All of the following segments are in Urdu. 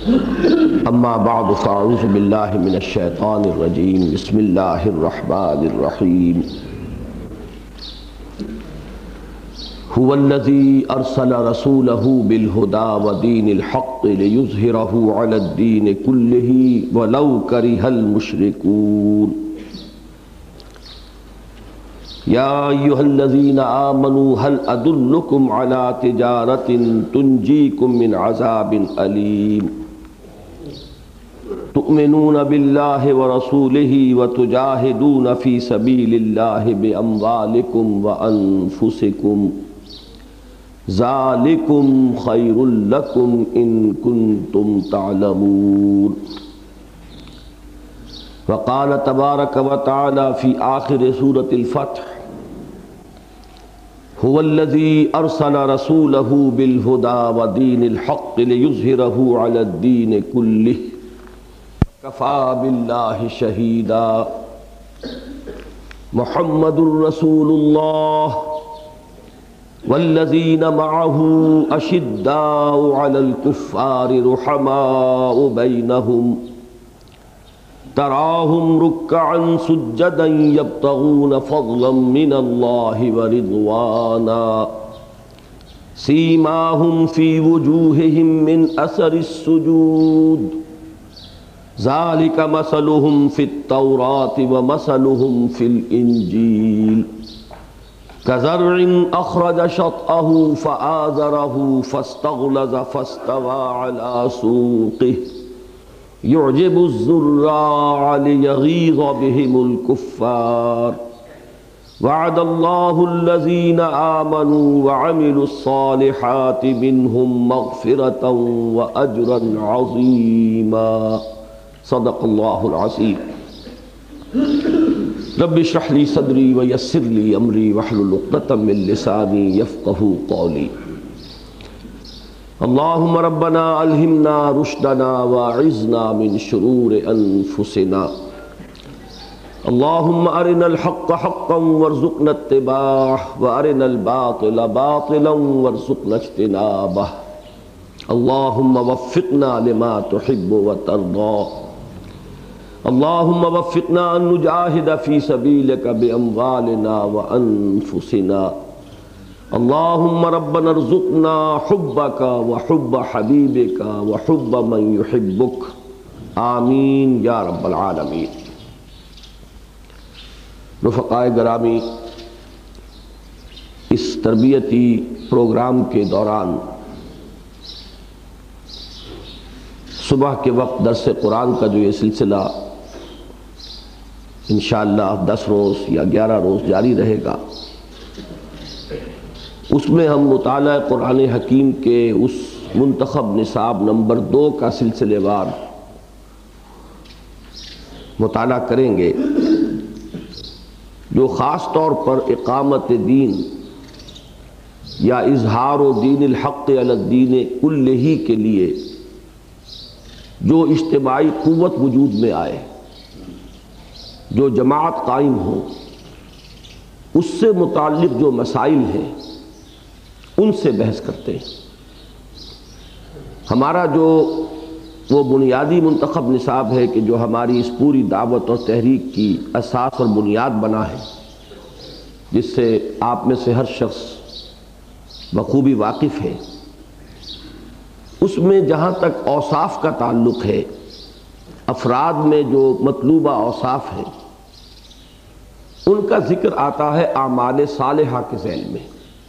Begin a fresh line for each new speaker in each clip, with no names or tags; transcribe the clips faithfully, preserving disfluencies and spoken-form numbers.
اما بعد فاعوذ باللہ من الشیطان الرجیم بسم اللہ الرحمن الرحیم هو الذی ارسل رسولہ بالہدی ودین الحق لیظہرہ علی الدین کلہ ولو کرہ المشرکون یا ایہا الذین آمنوا هل ادلکم علی تجارۃ تنجیکم من عذاب علیم تؤمنون باللہ ورسولہ وتجاہدون فی سبیل اللہ باموالکم وانفسکم ذالکم خیر لکم ان کنتم تعلمون وقال تبارک وتعالی فی آخر سورۃ الفتح هو الذی ارسل رسولہ بالہدی ودین الحق لیظہرہ علی الدین کلہ کفا باللہ شہیدا محمد رسول اللہ والذین معہ اشداء علی الکفار رحماء بینہم تراہم رکعا سجدا یبتغون فضلا من اللہ ورضوانا سیماہم فی وجوہہم من اثر السجود ذالک مثلہم فی التوراۃ ومثلہم فی الانجیل کزرع اخرج شطأہ فآزرہ فاستغلظ فاستوى علی سوقہ یعجب الزراع لیغیظ بہم الکفار وعد اللہ الذین آمنوا وعملوا الصالحات منہم مغفرۃ واجرا عظیما صدق اللہ العظیم رب اشرح لی صدری ویسر لی امری واحلل عقدۃ من لسانی یفقہوا قولی اللہم ربنا الہمنا رشدنا واعذنا من شرور انفسنا اللہم ارنا الحق حقا وارزقنا اتباعہ وارنا الباطل باطلا وارزقنا اجتنابہ اللہم وفقنا لما تحب وترضى اللہم وفقنا ان نجاہد فی سبیلک باموالنا وانفسنا اللہم ربنا ارزقنا حبک وحب حبیبک وحب من یحبک آمین یا رب العالمین۔ رفقائے گرامی، اس تربیتی پروگرام کے دوران صبح کے وقت درس قرآن کا جو یہ سلسلہ انشاءاللہ دس روز یا گیارہ روز جاری رہے گا، اس میں ہم مطالعہ قرآن حکیم کے اس منتخب نصاب نمبر دو کا سلسلے وار مطالعہ کریں گے، جو خاص طور پر اقامت دین یا اظہار و دین الحق علی الدین کلہ کے لیے جو اجتماعی قوت وجود میں آئے، جو جماعت قائم ہو، اس سے متعلق جو مسائل ہیں ان سے بحث کرتے ہیں۔ ہمارا جو وہ بنیادی منتخب نصاب ہے کہ جو ہماری اس پوری دعوت اور تحریک کی اساس اور بنیاد بنا ہے، جس سے آپ میں سے ہر شخص بخوبی واقف ہے، اس میں جہاں تک اوصاف کا تعلق ہے، افراد میں جو مطلوبہ اوصاف ہیں ان کا ذکر آتا ہے اعمال صالحہ کے ذیل میں،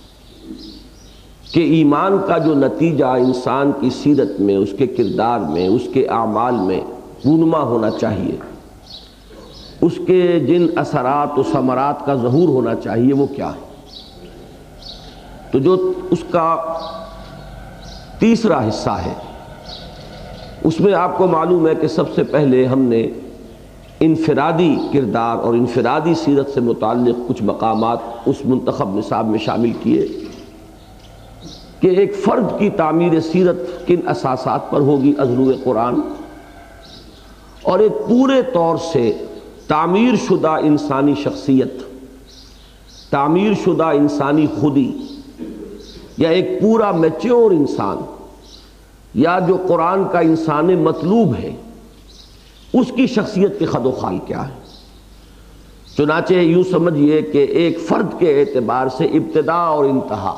کہ ایمان کا جو نتیجہ انسان کی سیرت میں، اس کے کردار میں، اس کے اعمال میں رونما ہونا چاہیے، اس کے جن اثرات و ثمرات کا ظہور ہونا چاہیے وہ کیا ہے۔ تو جو اس کا تیسرا حصہ ہے، اس میں آپ کو معلوم ہے کہ سب سے پہلے ہم نے انفرادی کردار اور انفرادی سیرت سے متعلق کچھ مقامات اس منتخب نصاب میں شامل کیے کہ ایک فرد کی تعمیر سیرت کن اساسات پر ہوگی از روئے قرآن، اور ایک پورے طور سے تعمیر شدہ انسانی شخصیت، تعمیر شدہ انسانی خودی، یا ایک پورا میچور انسان یا جو قرآن کا انسان مطلوب ہے اس کی شخصیت کے خد و خال کیا ہے۔ چنانچہ یوں سمجھیے کہ ایک فرد کے اعتبار سے ابتدا اور انتہا،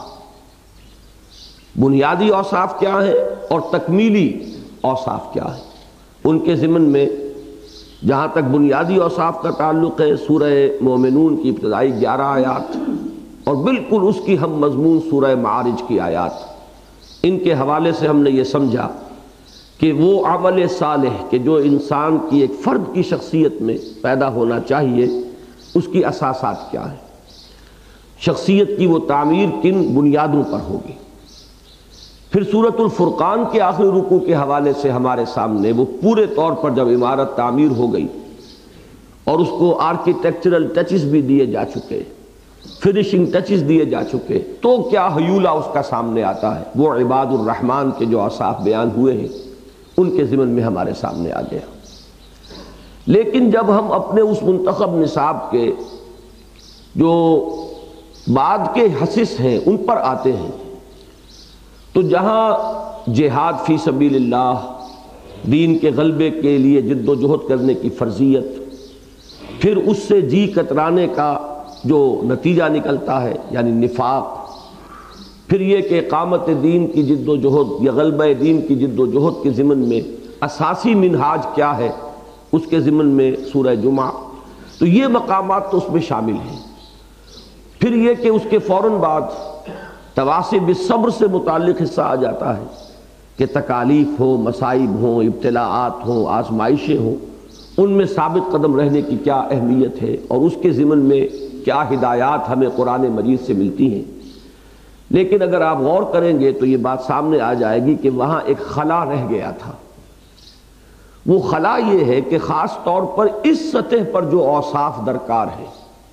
بنیادی اوصاف کیا ہیں اور تکمیلی اوصاف کیا ہیں، ان کے ضمن میں جہاں تک بنیادی اوصاف کا تعلق ہے سورہ مومنون کی ابتدائی گیارہ آیات اور بالکل اس کی ہم مضمون سورہ معارج کی آیات، ان کے حوالے سے ہم نے یہ سمجھا کہ وہ عمل صالح کہ جو انسان کی ایک فرد کی شخصیت میں پیدا ہونا چاہیے اس کی اساسات کیا ہیں، شخصیت کی وہ تعمیر کن بنیادوں پر ہوگی۔ پھر سورۃ الفرقان کے آخری رکوع کے حوالے سے ہمارے سامنے وہ پورے طور پر جب عمارت تعمیر ہو گئی اور اس کو آرکیٹیکچرل ٹچز بھی دیے جا چکے، فنیشنگ ٹچز دیے جا چکے، تو کیا حیولہ اس کا سامنے آتا ہے، وہ عباد الرحمن کے جو اوصاف بیان ہوئے ہیں ان کے ضمن میں ہمارے سامنے آ گیا۔ لیکن جب ہم اپنے اس منتخب نصاب کے جو بعد کے حصص ہیں ان پر آتے ہیں تو جہاں جہاد فی سبیل اللہ، دین کے غلبے کے لیے جد و جہد کرنے کی فرضیت، پھر اس سے جی کترانے کا جو نتیجہ نکلتا ہے یعنی نفاق، پھر یہ کہ اقامت دین کی جد و جہد یا غلبہ دین کی جد و جہد کے ضمن میں اساسی منہاج کیا ہے اس کے ضمن میں سورہ جمعہ، تو یہ مقامات تو اس میں شامل ہیں۔ پھر یہ کہ اس کے فوراً بعد تواسب بالصبر سے متعلق حصہ آ جاتا ہے کہ تکالیف ہوں، مصائب ہوں، ابتلاعات ہوں، آزمائشیں ہوں، ان میں ثابت قدم رہنے کی کیا اہمیت ہے اور اس کے ضمن میں کیا ہدایات ہمیں قرآن مجید سے ملتی ہیں۔ لیکن اگر آپ غور کریں گے تو یہ بات سامنے آ جائے گی کہ وہاں ایک خلا رہ گیا تھا۔ وہ خلا یہ ہے کہ خاص طور پر اس سطح پر جو اوصاف درکار ہے،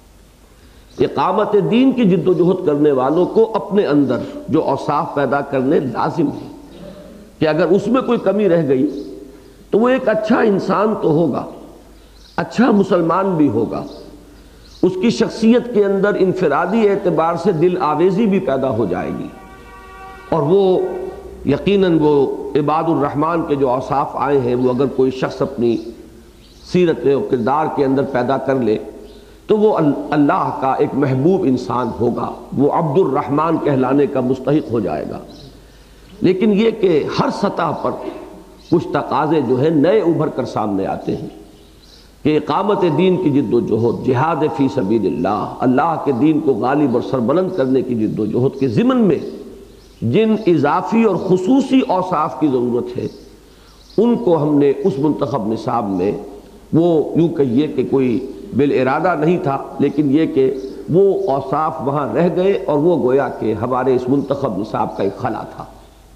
اقامت دین کی جد و جہد کرنے والوں کو اپنے اندر جو اوصاف پیدا کرنے لازم ہے کہ اگر اس میں کوئی کمی رہ گئی تو وہ ایک اچھا انسان تو ہوگا، اچھا مسلمان بھی ہوگا، اس کی شخصیت کے اندر انفرادی اعتبار سے دل آویزی بھی پیدا ہو جائے گی، اور وہ یقیناً وہ عباد الرحمن کے جو اوصاف آئے ہیں وہ اگر کوئی شخص اپنی سیرت و کردار کے اندر پیدا کر لے تو وہ اللہ کا ایک محبوب انسان ہوگا، وہ عبد الرحمن کہلانے کا مستحق ہو جائے گا۔ لیکن یہ کہ ہر سطح پر کچھ تقاضے جو ہیں نئے ابھر کر سامنے آتے ہیں کہ اقامت دین کی جد و جہد، جہاد فی سبیل اللہ، اللہ کے دین کو غالب اور سربلند کرنے کی جد و جہد کے ضمن میں جن اضافی اور خصوصی اوصاف کی ضرورت ہے ان کو ہم نے اس منتخب نصاب میں، وہ یوں کہیے کہ کوئی بالارادہ نہیں تھا لیکن یہ کہ وہ اوصاف وہاں رہ گئے اور وہ گویا کہ ہمارے اس منتخب نصاب کا ایک خلا تھا۔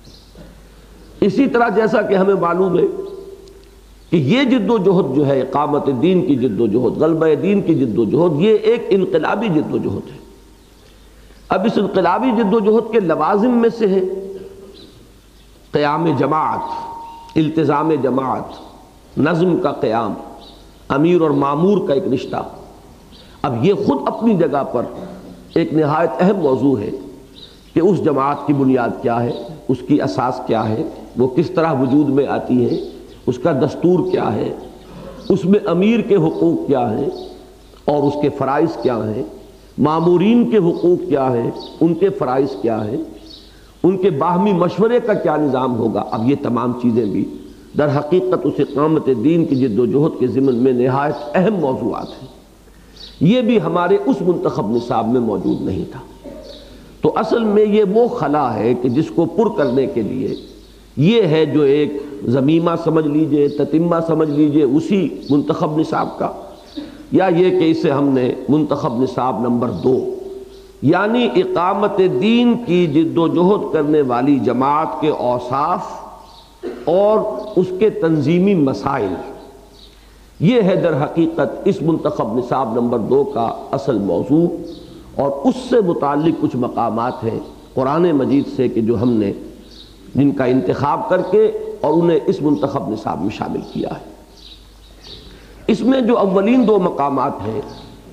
اسی طرح جیسا کہ ہمیں معلوم ہے کہ یہ جد و جہد جو ہے اقامت دین کی جد و جہد، غلبہ دین کی جد و جہد، یہ ایک انقلابی جد و جہد ہے۔ اب اس انقلابی جد و جہد کے لوازم میں سے ہے قیام جماعت، التزام جماعت، نظم کا قیام، امیر اور مامور کا ایک رشتہ۔ اب یہ خود اپنی جگہ پر ایک نہایت اہم موضوع ہے کہ اس جماعت کی بنیاد کیا ہے، اس کی اساس کیا ہے، وہ کس طرح وجود میں آتی ہے، اس کا دستور کیا ہے، اس میں امیر کے حقوق کیا ہیں اور اس کے فرائض کیا ہیں، مامورین کے حقوق کیا ہیں، ان کے فرائض کیا ہیں، ان کے باہمی مشورے کا کیا نظام ہوگا۔ اب یہ تمام چیزیں بھی در حقیقت اس اقامت دین کی جد و جہد کے ضمن میں نہایت اہم موضوعات ہیں، یہ بھی ہمارے اس منتخب نصاب میں موجود نہیں تھا۔ تو اصل میں یہ وہ خلا ہے کہ جس کو پر کرنے کے لیے یہ ہے جو ایک ضمیمہ سمجھ لیجئے، تتمہ سمجھ لیجئے اسی منتخب نصاب کا، یا یہ کہ اسے ہم نے منتخب نصاب نمبر دو یعنی اقامت دین کی جد و جہد کرنے والی جماعت کے اوصاف اور اس کے تنظیمی مسائل، یہ ہے در حقیقت اس منتخب نصاب نمبر دو کا اصل موضوع، اور اس سے متعلق کچھ مقامات ہیں قرآن مجید سے کہ جو ہم نے جن کا انتخاب کر کے اور انہیں اس منتخب نصاب میں شامل کیا ہے۔ اس میں جو اولین دو مقامات ہیں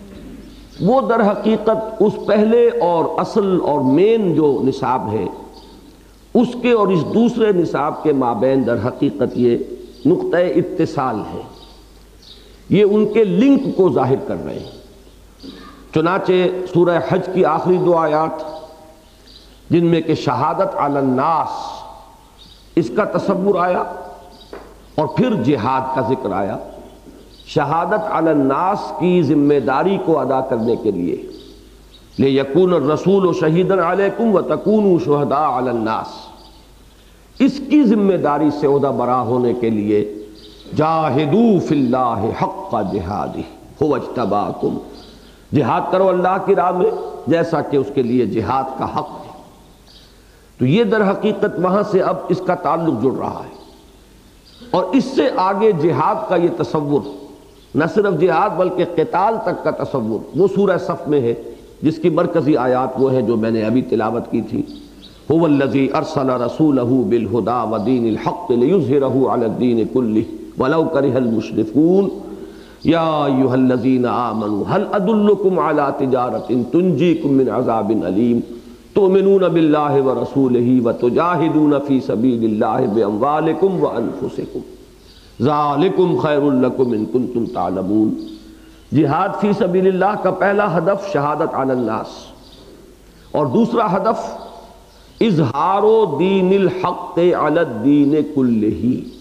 وہ در حقیقت اس پہلے اور اصل اور مین جو نصاب ہے اس کے اور اس دوسرے نصاب کے مابین در حقیقت یہ نقطہ اتصال ہے، یہ ان کے لنک کو ظاہر کر رہے ہیں۔ چنانچہ سورہ حج کی آخری دو آیات جن میں کہ شہادت علی الناس اس کا تصور آیا اور پھر جہاد کا ذکر آیا، شہادت علی الناس کی ذمہ داری کو ادا کرنے کے لیے لِيَكُونَ الرَّسُولُ شَهِيدًا عَلَيْكُمْ وَتَكُونُوا شُهَدَاءَ عَلَى النَّاسِ، اس کی ذمہ داری سے عہدہ برا ہونے کے لیے جاہدوا فی اللہ حق جہادہ هو اجتباکم، جہاد کرو اللہ کی راہ میں جیسا کہ اس کے لیے جہاد کا حق ہے۔ تو یہ در حقیقت وہاں سے اب اس کا تعلق جڑ رہا ہے، اور اس سے آگے جہاد کا یہ تصور، نہ صرف جہاد بلکہ قتال تک کا تصور، وہ سورہ صف میں ہے جس کی مرکزی آیات وہ ہیں جو میں نے ابھی تلاوت کی تھی۔ هو الذی ارسل رسولہ بالہدی ودین الحق لیظہرہ علی الدین کلہ ولو کرہ المشرکون یا ایھا الذین آمنوا هل ادلکم علی تجارۃ تنجیکم من عذاب علیم تؤمنون باللہ ورسولہ وتجاہدون فی سبیل اللہ باموالکم وانفسکم ذالکم خیر لکم ان کنتم تعلمون۔ جہاد فی سبیل اللہ کا پہلا ہدف شہادت علی الناس، اور دوسرا ہدف اظہار دین الحق علی الدین کلہ،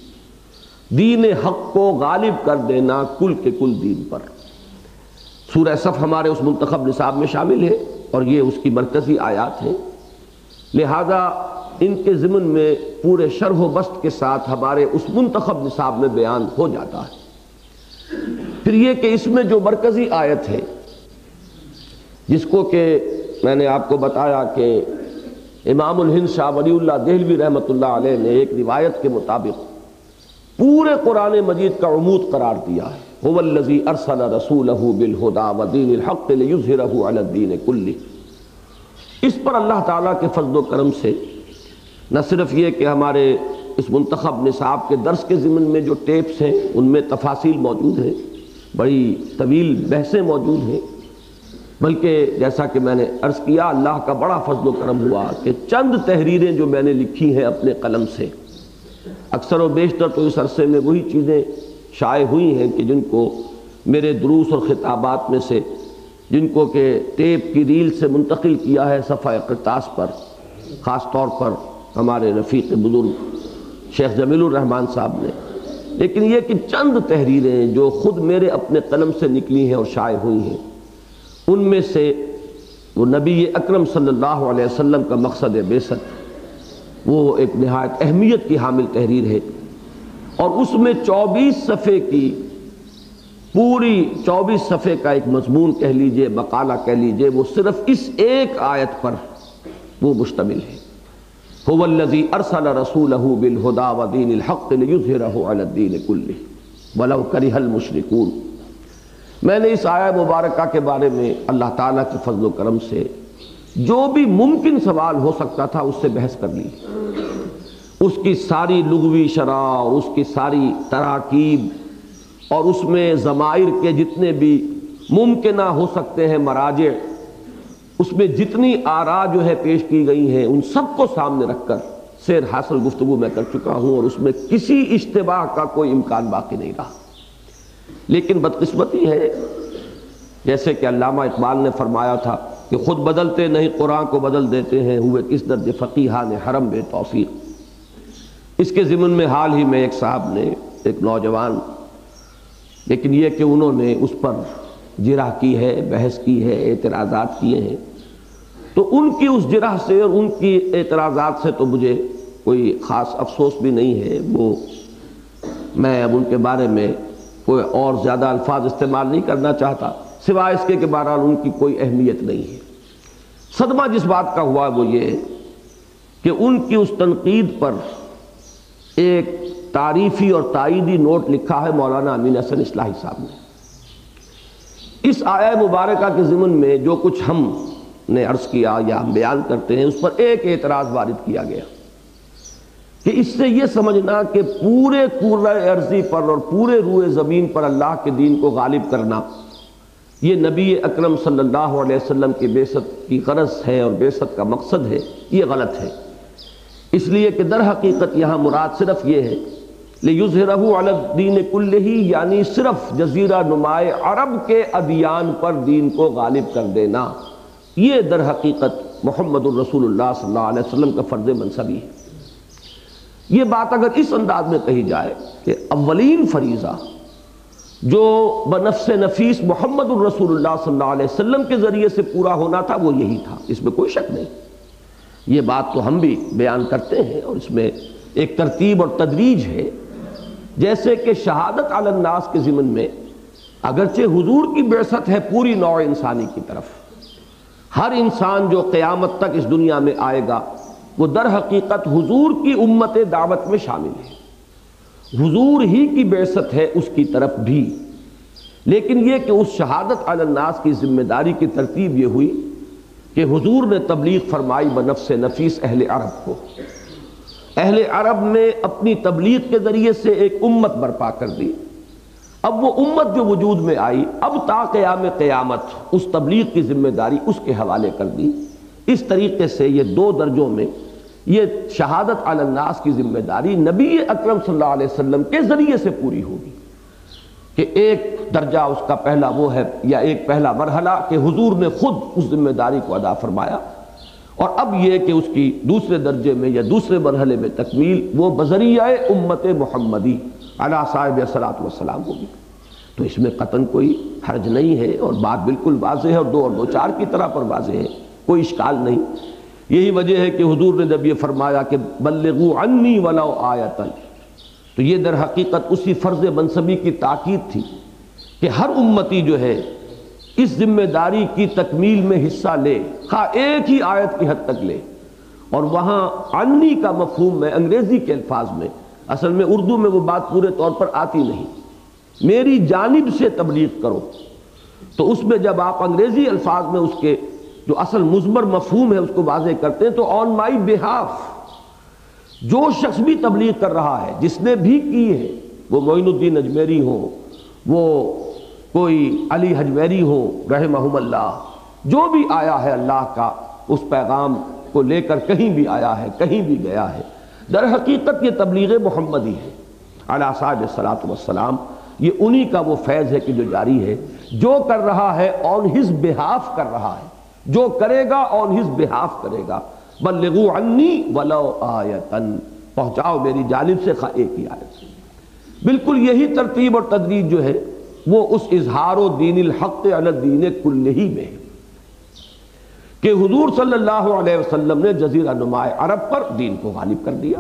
دین حق کو غالب کر دینا کل کے کل دین پر۔ سورہ صف ہمارے اس منتخب نصاب میں شامل ہے اور یہ اس کی مرکزی آیات ہیں، لہذا ان کے ضمن میں پورے شرح و بسط کے ساتھ ہمارے اس منتخب نصاب میں بیان ہو جاتا ہے۔ پھر یہ کہ اس میں جو مرکزی آیت ہے جس کو کہ میں نے آپ کو بتایا کہ امام الہند شاہ ولی اللہ دہلوی رحمۃ اللہ علیہ نے ایک روایت کے مطابق پورے قرآن مجید کا عمود قرار دیا ہے، هو الذی ارسل رسولہ بالہدی ودین الحق لیظہرہ علی الدین کلہ۔ اس پر اللہ تعالیٰ کے فضل و کرم سے نہ صرف یہ کہ ہمارے اس منتخب نصاب کے درس کے ضمن میں جو ٹیپس ہیں ان میں تفاصیل موجود ہیں، بڑی طویل بحثیں موجود ہیں، بلکہ جیسا کہ میں نے عرض کیا اللہ کا بڑا فضل و کرم ہوا کہ چند تحریریں جو میں نے لکھی ہیں اپنے قلم سے، اکثر و بیشتر تو اس عرصے میں وہی چیزیں شائع ہوئی ہیں کہ جن کو میرے دروس اور خطابات میں سے، جن کو کہ ٹیپ کی ریل سے منتقل کیا ہے صفحہ قرطاس پر، خاص طور پر ہمارے رفیق بزرگ شیخ جمیل الرحمن صاحب نے، لیکن یہ کہ چند تحریریں جو خود میرے اپنے قلم سے نکلی ہیں اور شائع ہوئی ہیں، ان میں سے وہ نبی اکرم صلی اللہ علیہ وسلم کا مقصد بعثت، وہ ایک نہایت اہمیت کی حامل تحریر ہے، اور اس میں چوبیس صفحے کی پوری چوبیس صفحے کا ایک مضمون کہہ لیجئے، مقالہ کہہ لیجئے، وہ صرف اس ایک آیت پر وہ مشتمل ہے، هو الذی ارسل رسولہ بالہدی ودین الحق لیظہرہ علی الدین کلہ ولو کرہ المشرکون۔ میں نے اس آیہ مبارکہ کے بارے میں اللہ تعالیٰ کے فضل و کرم سے جو بھی ممکن سوال ہو سکتا تھا اس سے بحث کر لی، اس کی ساری لغوی شرح اور اس کی ساری تراکیب اور اس میں ضمائر کے جتنے بھی ممکنہ ہو سکتے ہیں مراجع، اس میں جتنی آراء جو ہے پیش کی گئی ہیں ان سب کو سامنے رکھ کر سیر حاصل گفتگو میں کر چکا ہوں، اور اس میں کسی اشتباہ کا کوئی امکان باقی نہیں رہا۔ لیکن بدقسمتی ہے، جیسے کہ علامہ اقبال نے فرمایا تھا کہ خود بدلتے نہیں قرآن کو بدل دیتے ہیں، ہوئے کس درج فقیہان حرم بے توفیق۔ اس کے ضمن میں حال ہی میں ایک صاحب نے، ایک نوجوان، لیکن یہ کہ انہوں نے اس پر جرح کی ہے، بحث کی ہے، اعتراضات کیے ہیں، تو ان کی اس جرح سے اور ان کی اعتراضات سے تو مجھے کوئی خاص افسوس بھی نہیں ہے، وہ میں اب ان کے بارے میں کوئی اور زیادہ الفاظ استعمال نہیں کرنا چاہتا، سوائے اس کے کہ بہرحال ان کی کوئی اہمیت نہیں ہے۔ صدمہ جس بات کا ہوا وہ یہ کہ ان کی اس تنقید پر ایک تعریفی اور تائیدی نوٹ لکھا ہے مولانا امین حسن اصلاحی صاحب نے۔ اس آیہ مبارکہ کے ضمن میں جو کچھ ہم نے عرض کیا یا ہم بیان کرتے ہیں اس پر ایک اعتراض وارد کیا گیا کہ اس سے یہ سمجھنا کہ پورے کرۂ ارضی پر اور پورے روئے زمین پر اللہ کے دین کو غالب کرنا یہ نبی اکرم صلی اللہ علیہ وسلم کی بعثت کی غرض ہے اور بعثت کا مقصد ہے، یہ غلط ہے۔ اس لیے کہ در حقیقت یہاں مراد صرف یہ ہے لِيُظْهِرَهُ عَلَى الدِّينِ كُلِّهِ، یعنی صرف جزیرہ نمائے عرب کے ادیان پر دین کو غالب کر دینا، یہ در حقیقت محمد الرسول اللہ صلی اللہ علیہ وسلم کا فرض منصبی ہے۔ یہ بات اگر اس انداز میں کہی جائے کہ اولین فریضہ جو بنفس نفیس محمد الرسول اللہ صلی اللہ علیہ وسلم کے ذریعے سے پورا ہونا تھا وہ یہی تھا، اس میں کوئی شک نہیں۔ یہ بات تو ہم بھی بیان کرتے ہیں اور اس میں ایک ترتیب اور تدریج ہے، جیسے کہ شہادت علی الناس کے ضمن میں اگرچہ حضور کی بعثت ہے پوری نوع انسانی کی طرف، ہر انسان جو قیامت تک اس دنیا میں آئے گا وہ در حقیقت حضور کی امت دعوت میں شامل ہے، حضور ہی کی بعثت ہے اس کی طرف بھی۔ لیکن یہ کہ اس شہادت علی الناس کی ذمہ داری کی ترتیب یہ ہوئی کہ حضور نے تبلیغ فرمائی بنفس نفیس اہل عرب کو، اہل عرب نے اپنی تبلیغ کے ذریعے سے ایک امت برپا کر دی۔ اب وہ امت جو وجود میں آئی، اب تا قیام قیامت اس تبلیغ کی ذمہ داری اس کے حوالے کر دی۔ اس طریقے سے یہ دو درجوں میں یہ شہادت علی الناس کی ذمہ داری نبی اکرم صلی اللہ علیہ وسلم کے ذریعے سے پوری ہوگی، کہ ایک درجہ اس کا پہلا وہ ہے یا ایک پہلا مرحلہ کہ حضور نے خود اس ذمہ داری کو ادا فرمایا، اور اب یہ کہ اس کی دوسرے درجے میں یا دوسرے مرحلے میں تکمیل وہ بذریعہ امت محمدی علی صاحب الصلاۃ والسلام ہوگی۔ تو اس میں قطعاً کوئی حرج نہیں ہے اور بات بالکل واضح ہے اور دو اور دو چار کی طرح پر واضح ہے، کوئی اشکال نہیں۔ یہی وجہ ہے کہ حضور نے جب یہ فرمایا کہ بلغوا عنی ولو آیۃ، تو یہ در حقیقت اسی فرض منصبی کی تاکید تھی کہ ہر امتی جو ہے اس ذمہ داری کی تکمیل میں حصہ لے، خواہ ایک ہی آیت کی حد تک لے۔ اور وہاں عنی کا مفہوم میں انگریزی کے الفاظ میں، اصل میں اردو میں وہ بات پورے طور پر آتی نہیں، میری جانب سے تبلیغ کرو، تو اس میں جب آپ انگریزی الفاظ میں اس کے جو اصل مضمر مفہوم ہے اس کو واضح کرتے ہیں تو آن مائی بہاف، جو شخص بھی تبلیغ کر رہا ہے، جس نے بھی کی ہے، وہ معین الدین اجمیری ہو، وہ کوئی علی حجویری ہو رحمہم اللہ، جو بھی آیا ہے اللہ کا اس پیغام کو لے کر کہیں بھی آیا ہے، کہیں بھی گیا ہے، در حقیقت یہ تبلیغ محمدی ہے علی صاحب الصلاۃ والسلام۔ یہ انہی کا وہ فیض ہے کہ جو جاری ہے، جو کر رہا ہے آن ہز بہاف کر رہا ہے، جو کرے گا آن ہز بہاف کرے گا۔ بلغوا عنی ولو آیۃ، پہنچاؤ میری جانب سے خواہ ایک ہی آیت۔ بالکل یہی ترتیب اور تدریج جو ہے وہ اس اظہار و دین الحق علی الدین کلہ میں ہے کہ حضور صلی اللہ علیہ وسلم نے جزیرہ نمائے عرب پر دین کو غالب کر دیا،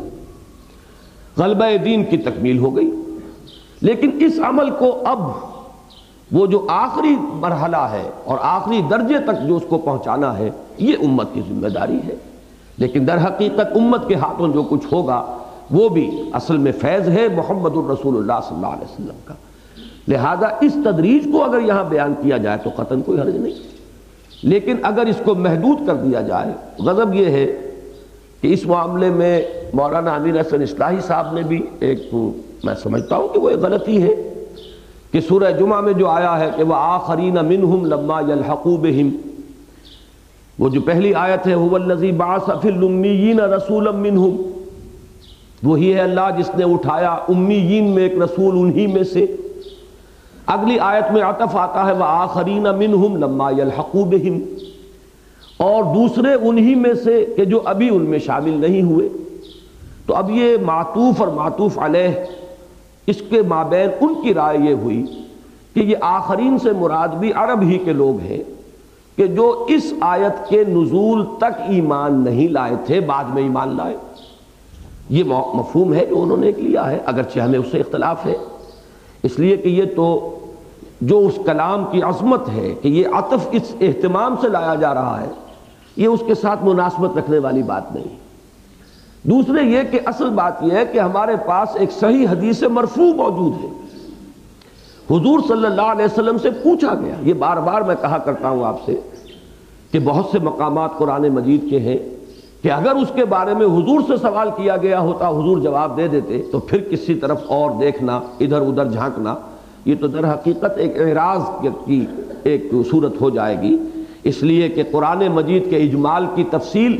غلبہ دین کی تکمیل ہو گئی۔ لیکن اس عمل کو اب وہ جو آخری مرحلہ ہے اور آخری درجے تک جو اس کو پہنچانا ہے، یہ امت کی ذمہ داری ہے۔ لیکن در حقیقت امت کے ہاتھوں جو کچھ ہوگا وہ بھی اصل میں فیض ہے محمد الرسول اللہ صلی اللہ علیہ وسلم کا۔ لہذا اس تدریج کو اگر یہاں بیان کیا جائے تو قطعاً کوئی حرج نہیں، لیکن اگر اس کو محدود کر دیا جائے، غضب یہ ہے کہ اس معاملے میں مولانا امیر حسن اصلاحی صاحب نے بھی ایک، میں سمجھتا ہوں کہ وہ ایک غلطی ہے کہ سورہ جمعہ میں جو آیا ہے کہ وَآخَرِينَ مِنْهُمْ لَمَّا يَلْحَقُوا بِهِمْ، وہ جو پہلی آیت ہے هُوَ الَّذِي بَعَثَ فِي الْأُمِّيِّينَ رَسُولًا مِنْهُمْ، وہی ہے اللہ جس نے اٹھایا امیین میں ایک رسول انہی میں سے۔ اگلی آیت میں عطف آتا ہے وَآخَرِينَ مِنْهُمْ لَمَّا يَلْحَقُوا بِهِمْ، اور دوسرے انہی میں سے کہ جو ابھی ان میں شامل نہیں ہوئے۔ تو اب یہ معطوف اور معطوف علیہ، اس کے مابین ان کی رائے یہ ہوئی کہ یہ آخرین سے مراد بھی عرب ہی کے لوگ ہیں کہ جو اس آیت کے نزول تک ایمان نہیں لائے تھے، بعد میں ایمان لائے۔ یہ مفہوم ہے جو انہوں نے لیا ہے، اگرچہ ہمیں اس سے اختلاف ہے، اس لیے کہ یہ تو جو اس کلام کی عظمت ہے کہ یہ عطف اس اہتمام سے لایا جا رہا ہے، یہ اس کے ساتھ مناسبت رکھنے والی بات نہیں۔ دوسرے یہ کہ اصل بات یہ ہے کہ ہمارے پاس ایک صحیح حدیث مرفوع موجود ہے، حضور صلی اللہ علیہ وسلم سے پوچھا گیا۔ یہ بار بار میں کہا کرتا ہوں آپ سے کہ بہت سے مقامات قرآن مجید کے ہیں کہ اگر اس کے بارے میں حضور سے سوال کیا گیا ہوتا، حضور جواب دے دیتے، تو پھر کسی طرف اور دیکھنا، ادھر ادھر جھانکنا، یہ تو در حقیقت ایک اعراض کی ایک صورت ہو جائے گی۔ اس لیے کہ قرآن مجید کے اجمال کی تفصیل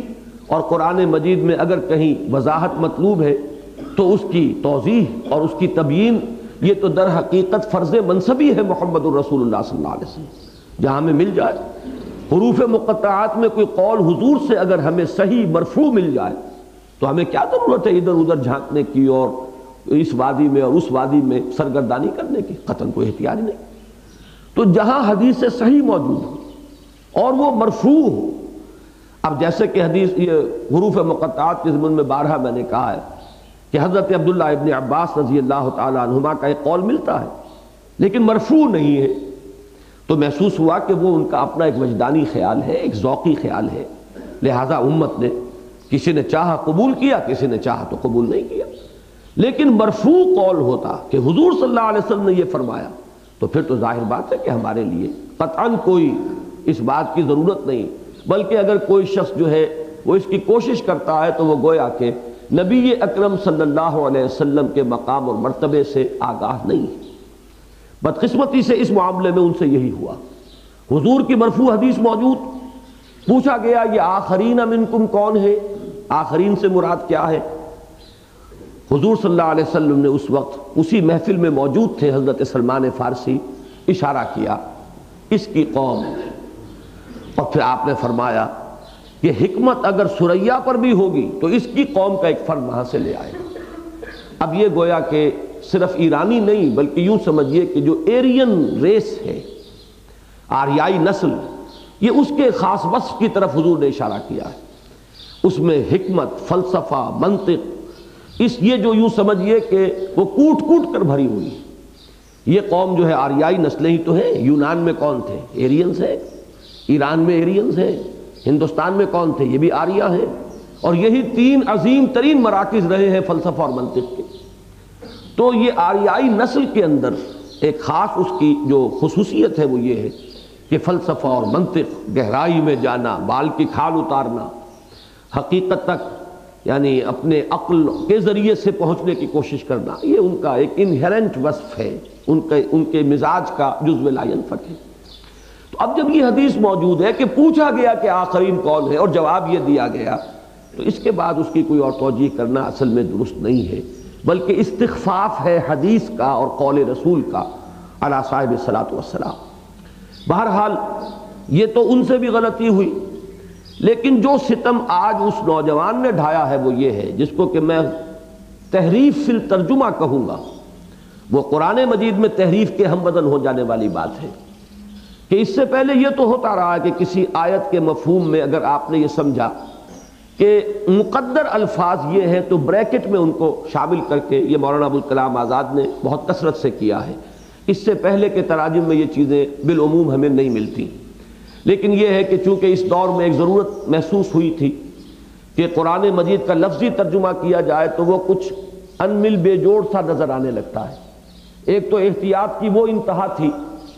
اور قرآن مجید میں اگر کہیں وضاحت مطلوب ہے تو اس کی توضیح اور اس کی تبیین یہ تو در حقیقت فرض منصبی ہے محمد الرسول اللہ صلی اللہ علیہ وسلم. جہاں ہمیں مل جائے حروف مقطعات میں کوئی قول حضور سے اگر ہمیں صحیح مرفوع مل جائے تو ہمیں کیا ضرورت ہے ادھر ادھر جھانکنے کی اور اس وادی میں اور اس وادی میں سرگردانی کرنے کی. قطعاً کوئی احتیاج نہیں. تو جہاں حدیث صحیح موجود ہو اور وہ مرفوع ہو، اب جیسے کہ حدیث یہ حروف مقطعات کے ضمن میں بارہا میں نے کہا ہے کہ حضرت عبداللہ ابن عباس رضی اللہ تعالی عنہما کا ایک قول ملتا ہے لیکن مرفوع نہیں ہے، تو محسوس ہوا کہ وہ ان کا اپنا ایک وجدانی خیال ہے، ایک ذوقی خیال ہے، لہذا امت نے کسی نے چاہا قبول کیا، کسی نے چاہا تو قبول نہیں کیا. لیکن مرفوع قول ہوتا کہ حضور صلی اللہ علیہ وسلم نے یہ فرمایا تو پھر تو ظاہر بات ہے کہ ہمارے لیے قطعاً کوئی اس بات کی ضرورت نہیں، بلکہ اگر کوئی شخص جو ہے وہ اس کی کوشش کرتا ہے تو وہ گویا کہ نبی اکرم صلی اللہ علیہ وسلم کے مقام اور مرتبے سے آگاہ نہیں ہے. بدقسمتی سے اس معاملے میں ان سے یہی ہوا. حضور کی مرفوع حدیث موجود، پوچھا گیا یہ آخرین منکم کون ہے، آخرین سے مراد کیا ہے؟ حضور صلی اللہ علیہ وسلم نے اس وقت اسی محفل میں موجود تھے حضرت سلمان فارسی، اشارہ کیا اس کی قوم، اور پھر آپ نے فرمایا کہ حکمت اگر سریا پر بھی ہوگی تو اس کی قوم کا ایک فرد وہاں سے لے آئے. اب یہ گویا کہ صرف ایرانی نہیں بلکہ یوں سمجھیے کہ جو ایرین ریس ہے، آریائی نسل، یہ اس کے خاص وصف کی طرف حضور نے اشارہ کیا ہے. اس میں حکمت، فلسفہ، منطق، اس یہ جو یوں سمجھیے کہ وہ کوٹ کوٹ کر بھری ہوئی. یہ قوم جو ہے آریائی نسلیں ہی تو ہیں. یونان میں کون تھے؟ ایرینز ہیں. ایران میں ایرینز ہیں. ہندوستان میں کون تھے؟ یہ بھی آریہ ہیں. اور یہی تین عظیم ترین مراکز رہے ہیں فلسفہ اور منطق کے. تو یہ آریائی نسل کے اندر ایک خاص اس کی جو خصوصیت ہے وہ یہ ہے کہ فلسفہ اور منطق، گہرائی میں جانا، بال کی کھال اتارنا، حقیقت تک یعنی اپنے عقل کے ذریعے سے پہنچنے کی کوشش کرنا، یہ ان کا ایک انہیرنٹ وصف ہے، ان کے ان کے مزاج کا جزو لا ینفک ہے. تو اب جب یہ حدیث موجود ہے کہ پوچھا گیا کہ آخرین کون ہے اور جواب یہ دیا گیا، تو اس کے بعد اس کی کوئی اور توجیہ کرنا اصل میں درست نہیں ہے، بلکہ استخفاف ہے حدیث کا اور قول رسول کا علی صاحب الصلاۃ والسلام. بہرحال یہ تو ان سے بھی غلطی ہوئی، لیکن جو ستم آج اس نوجوان نے ڈھایا ہے وہ یہ ہے، جس کو کہ میں تحریف فی الترجمہ کہوں گا، وہ قرآن مجید میں تحریف کے ہم بدل ہو جانے والی بات ہے کہ اس سے پہلے یہ تو ہوتا رہا ہے کہ کسی آیت کے مفہوم میں اگر آپ نے یہ سمجھا کہ مقدر الفاظ یہ ہیں تو بریکٹ میں ان کو شامل کر کے، یہ مولانا ابوالکلام آزاد نے بہت کثرت سے کیا ہے. اس سے پہلے کے تراجم میں یہ چیزیں بالعموم ہمیں نہیں ملتی، لیکن یہ ہے کہ چونکہ اس دور میں ایک ضرورت محسوس ہوئی تھی کہ قرآن مجید کا لفظی ترجمہ کیا جائے تو وہ کچھ ان مل بے جوڑ سا نظر آنے لگتا ہے. ایک تو احتیاط کی وہ انتہا تھی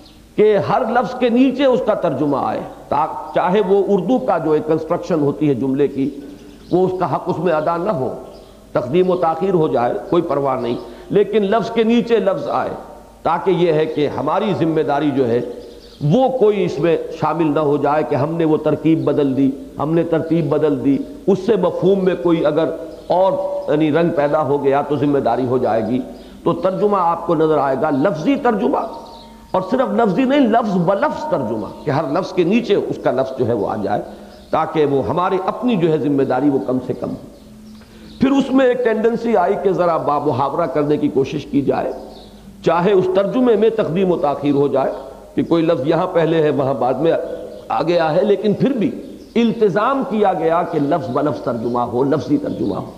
کہ ہر لفظ کے نیچے اس کا ترجمہ آئے، چاہے وہ اردو کا جو ایک کنسٹرکشن ہوتی ہے جملے کی وہ اس کا حق اس میں ادا نہ ہو، تقدیم و تاخیر ہو جائے، کوئی پرواہ نہیں، لیکن لفظ کے نیچے لفظ آئے تاکہ یہ ہے کہ ہماری ذمہ داری جو ہے وہ کوئی اس میں شامل نہ ہو جائے کہ ہم نے وہ ترکیب بدل دی، ہم نے ترتیب بدل دی، اس سے مفہوم میں کوئی اگر اور یعنی رنگ پیدا ہو گیا تو ذمہ داری ہو جائے گی. تو ترجمہ آپ کو نظر آئے گا لفظی ترجمہ، اور صرف لفظی نہیں، لفظ بلفظ ترجمہ، کہ ہر لفظ کے نیچے اس کا لفظ جو ہے وہ آ جائے تاکہ وہ ہماری اپنی جو ہے ذمہ داری وہ کم سے کم ہو. پھر اس میں ایک ٹینڈنسی آئی کہ ذرا بامحاورہ کرنے کی کوشش کی جائے، چاہے اس ترجمے میں تقدیم و تاخیر ہو جائے کہ کوئی لفظ یہاں پہلے ہے وہاں بعد میں آ گیا ہے، لیکن پھر بھی التزام کیا گیا کہ لفظ بلفظ ترجمہ ہو، لفظی ترجمہ ہو.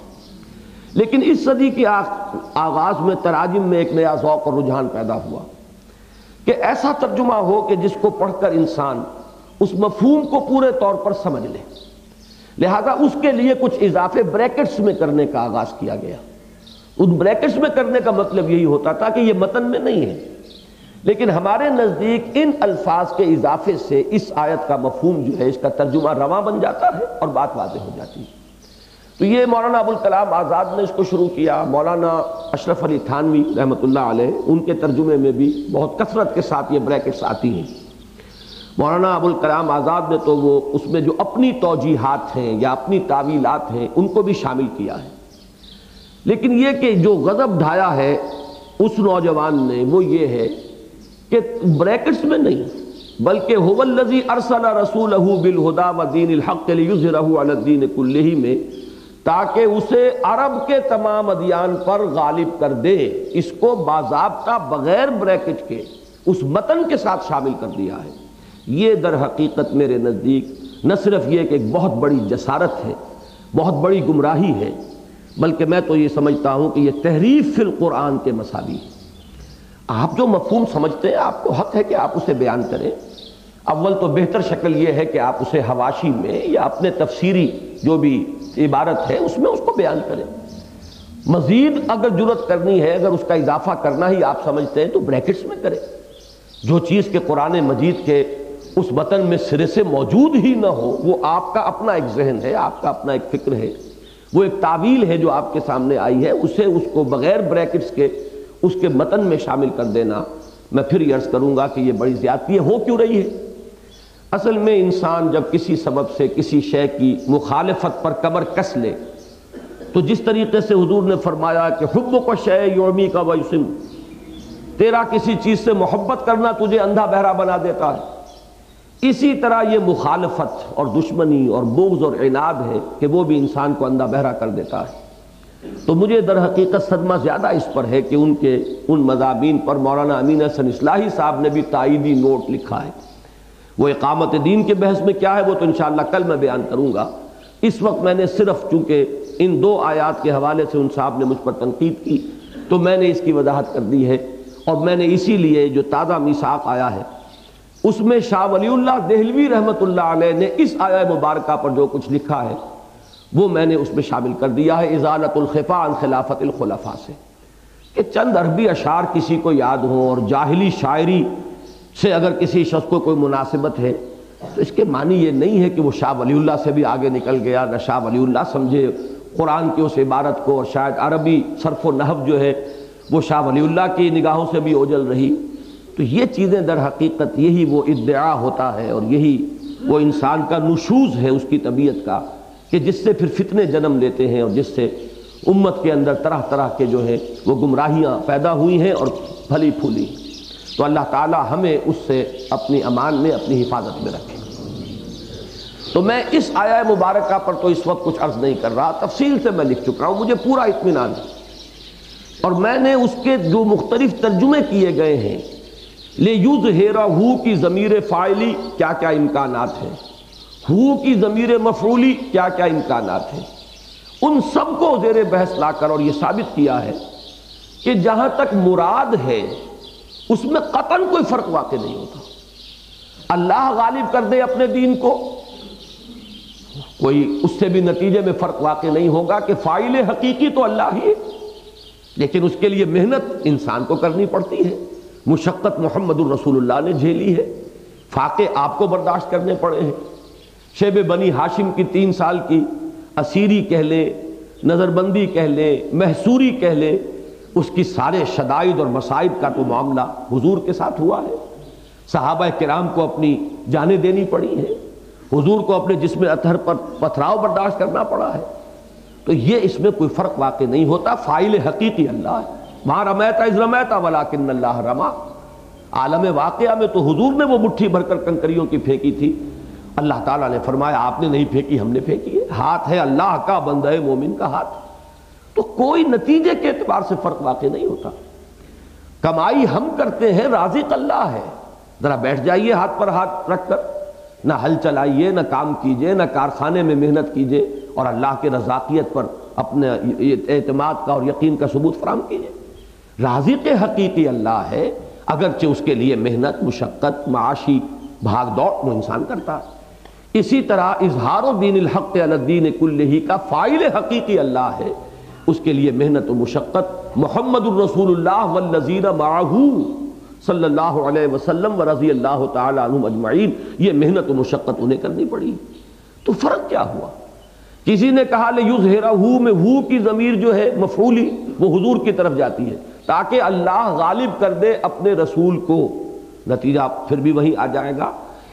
لیکن اس صدی کے آغاز میں تراجم میں ایک نیا ذوق اور رجحان پیدا ہوا کہ ایسا ترجمہ ہو کہ جس کو پڑھ کر انسان اس مفہوم کو پورے طور پر سمجھ لے. لہذا اس کے لیے کچھ اضافے بریکٹس میں کرنے کا آغاز کیا گیا. ان بریکٹس میں کرنے کا مطلب یہی ہوتا تھا کہ یہ متن میں نہیں ہے، لیکن ہمارے نزدیک ان الفاظ کے اضافے سے اس آیت کا مفہوم جو ہے اس کا ترجمہ رواں بن جاتا ہے اور بات واضح ہو جاتی ہے. تو یہ مولانا ابوالکلام آزاد نے اس کو شروع کیا، مولانا اشرف علی تھانوی رحمۃ اللہ علیہ ان کے ترجمے میں بھی بہت کثرت کے ساتھ یہ بریکٹس آتی ہیں. مولانا ابوالکلام آزاد نے تو وہ اس میں جو اپنی توجیحات ہیں یا اپنی تعویلات ہیں ان کو بھی شامل کیا ہے، لیکن یہ کہ جو غضب ڈھایا ہے اس نوجوان نے وہ یہ ہے کہ بریکٹس میں نہیں بلکہ هو الذی ارسل رسولہ بالہدی ودین الحق لیظہرہ علی الدین کلہ میں، تاکہ اسے عرب کے تمام ادیان پر غالب کر دے، اس کو باضابطہ بغیر بریکٹ کے اس متن کے ساتھ شامل کر دیا ہے۔ یہ در حقیقت میرے نزدیک نہ صرف یہ کہ ایک بہت بڑی جسارت ہے، بہت بڑی گمراہی ہے، بلکہ میں تو یہ سمجھتا ہوں کہ یہ تحریف فی القرآن کے مساوی ہے۔ آپ جو مفہوم سمجھتے ہیں آپ کو حق ہے کہ آپ اسے بیان کریں۔ اول تو بہتر شکل یہ ہے کہ آپ اسے حواشی میں یا اپنے تفسیری جو بھی عبارت ہے اس میں اس کو بیان کریں۔ مزید اگر جرت کرنی ہے، اگر اس کا اضافہ کرنا ہی آپ سمجھتے ہیں تو بریکٹس میں کریں۔ جو چیز کے قرآن مجید کے اس متن میں سرے سے موجود ہی نہ ہو، وہ آپ کا اپنا ایک ذہن ہے، آپ کا اپنا ایک فکر ہے، وہ ایک تعویل ہے جو آپ کے سامنے آئی ہے، اسے اس کو بغیر بریکٹس کے اس کے متن میں شامل کر دینا، میں پھر یہ عرض کروں گا کہ یہ بڑی زیادتی ہو کیوں رہی ہے۔ اصل میں انسان جب کسی سبب سے کسی شے کی مخالفت پر کمر کس لے تو جس طریقے سے حضور نے فرمایا کہ حب کو شے یومی کا ویسم، تیرا کسی چیز سے محبت کرنا تجھے اندھا بہرا بنا دیتا ہے، اسی طرح یہ مخالفت اور دشمنی اور بغض اور عناد ہے کہ وہ بھی انسان کو اندھا بہرا کر دیتا ہے۔ تو مجھے در حقیقت صدمہ زیادہ اس پر ہے کہ ان کے ان مضامین پر مولانا امین حسن اصلاحی صاحب نے بھی تائیدی نوٹ لکھا ہے۔ وہ اقامت دین کے بحث میں کیا ہے وہ تو انشاءاللہ کل میں بیان کروں گا۔ اس وقت میں نے صرف چونکہ ان دو آیات کے حوالے سے ان صاحب نے مجھ پر تنقید کی تو میں نے اس کی وضاحت کر دی ہے، اور میں نے اسی لیے جو تازہ میثاق آیا ہے اس میں شاہ ولی اللہ دہلوی رحمۃ اللہ علیہ نے اس آیہ مبارکہ پر جو کچھ لکھا ہے وہ میں نے اس میں شامل کر دیا ہے، ازالۃ الخفا عن خلافت الخلفاء سے، کہ چند عربی اشعار کسی کو یاد ہوں اور جاہلی شاعری سے اگر کسی شخص کو کوئی مناسبت ہے تو اس کے معنی یہ نہیں ہے کہ وہ شاہ ولی اللہ سے بھی آگے نکل گیا، نہ شاہ ولی اللہ سمجھے قرآن کی اس عبارت کو، اور شاید عربی صرف و نحو جو ہے وہ شاہ ولی اللہ کی نگاہوں سے بھی اوجل رہی۔ تو یہ چیزیں در حقیقت یہی وہ ادعا ہوتا ہے اور یہی وہ انسان کا نشوز ہے اس کی طبیعت کا کہ جس سے پھر فتنے جنم لیتے ہیں اور جس سے امت کے اندر طرح طرح کے جو ہے وہ گمراہیاں پیدا ہوئی ہیں اور پھلی پھولی۔ تو اللہ تعالی ہمیں اس سے اپنی امان میں اپنی حفاظت میں رکھے۔ تو میں اس آیہ مبارکہ پر تو اس وقت کچھ عرض نہیں کر رہا، تفصیل سے میں لکھ چکا ہوں، مجھے پورا اطمینان ہے، اور میں نے اس کے جو مختلف ترجمے کیے گئے ہیں لِیُظْہِرَہُ کی ضمیر فاعلی کیا کیا امکانات ہیں، ہو کی ضمیر مفعولی کیا کیا امکانات ہیں، ان سب کو زیر بحث لا کر اور یہ ثابت کیا ہے کہ جہاں تک مراد ہے اس میں قطعاً کوئی فرق واقع نہیں ہوتا۔ اللہ غالب کر دے اپنے دین کو، کوئی اس سے بھی نتیجے میں فرق واقع نہیں ہوگا کہ فاعل حقیقی تو اللہ ہی ہے، لیکن اس کے لیے محنت انسان کو کرنی پڑتی ہے، مشقت محمد الرسول اللہ نے جھیلی ہے، فاقے آپ کو برداشت کرنے پڑے ہیں۔ شیب بنی ہاشم کی تین سال کی اسیری کہہ لیں، نظر بندی کہہ لیں، محصوری کہہ لیں، اس کی سارے شدائد اور مصائب کا تو معاملہ حضور کے ساتھ ہوا ہے۔ صحابہ کرام کو اپنی جانیں دینی پڑی ہیں، حضور کو اپنے جسم اطہر پر پتھراؤ برداشت کرنا پڑا ہے۔ تو یہ اس میں کوئی فرق واقع نہیں ہوتا، فاعل حقیقی اللہ ہے۔ وہاں رمیت اذ رمیت ولکن اللہ رما، عالم واقعہ میں تو حضور نے وہ مٹھی بھر کر کنکریوں کی پھینکی تھی، اللہ تعالیٰ نے فرمایا آپ نے نہیں پھینکی ہم نے پھینکی ہے، ہاتھ ہے اللہ کا، بندہ مومن کا ہاتھ، تو کوئی نتیجے کے اعتبار سے فرق واقع نہیں ہوتا۔ کمائی ہم کرتے ہیں، رازق اللہ ہے، ذرا بیٹھ جائیے ہاتھ پر ہاتھ رکھ کر، نہ ہل چلائیے، نہ کام کیجیے، نہ کارخانے میں محنت کیجیے، اور اللہ کے رزاقیت پر اپنے اعتماد کا اور یقین کا ثبوت فراہم کیجیے۔ رازق حقیقی اللہ ہے، اگرچہ اس کے لیے محنت، مشقت، معاشی بھاگ دوڑ وہ انسان کرتا ہے۔ اسی طرح اظہار دین الحق علی الدین کلہ کا فاعل حقیقی اللہ ہے، اس کے لیے محنت و مشقت محمد الرسول اللہ والذین معہ صلی اللہ علیہ وسلم ورضی اللہ تعالی عنہم اجمعین، یہ محنت و مشقت انہیں کرنی پڑی۔ تو فرق کیا ہوا؟ کسی نے کہا لیظہرہ میں ہو کی ضمیر جو ہے مفعولی وہ حضور کی طرف جاتی ہے تاکہ اللہ غالب کر دے اپنے رسول کو، نتیجہ پھر بھی وہی آ جائے گا۔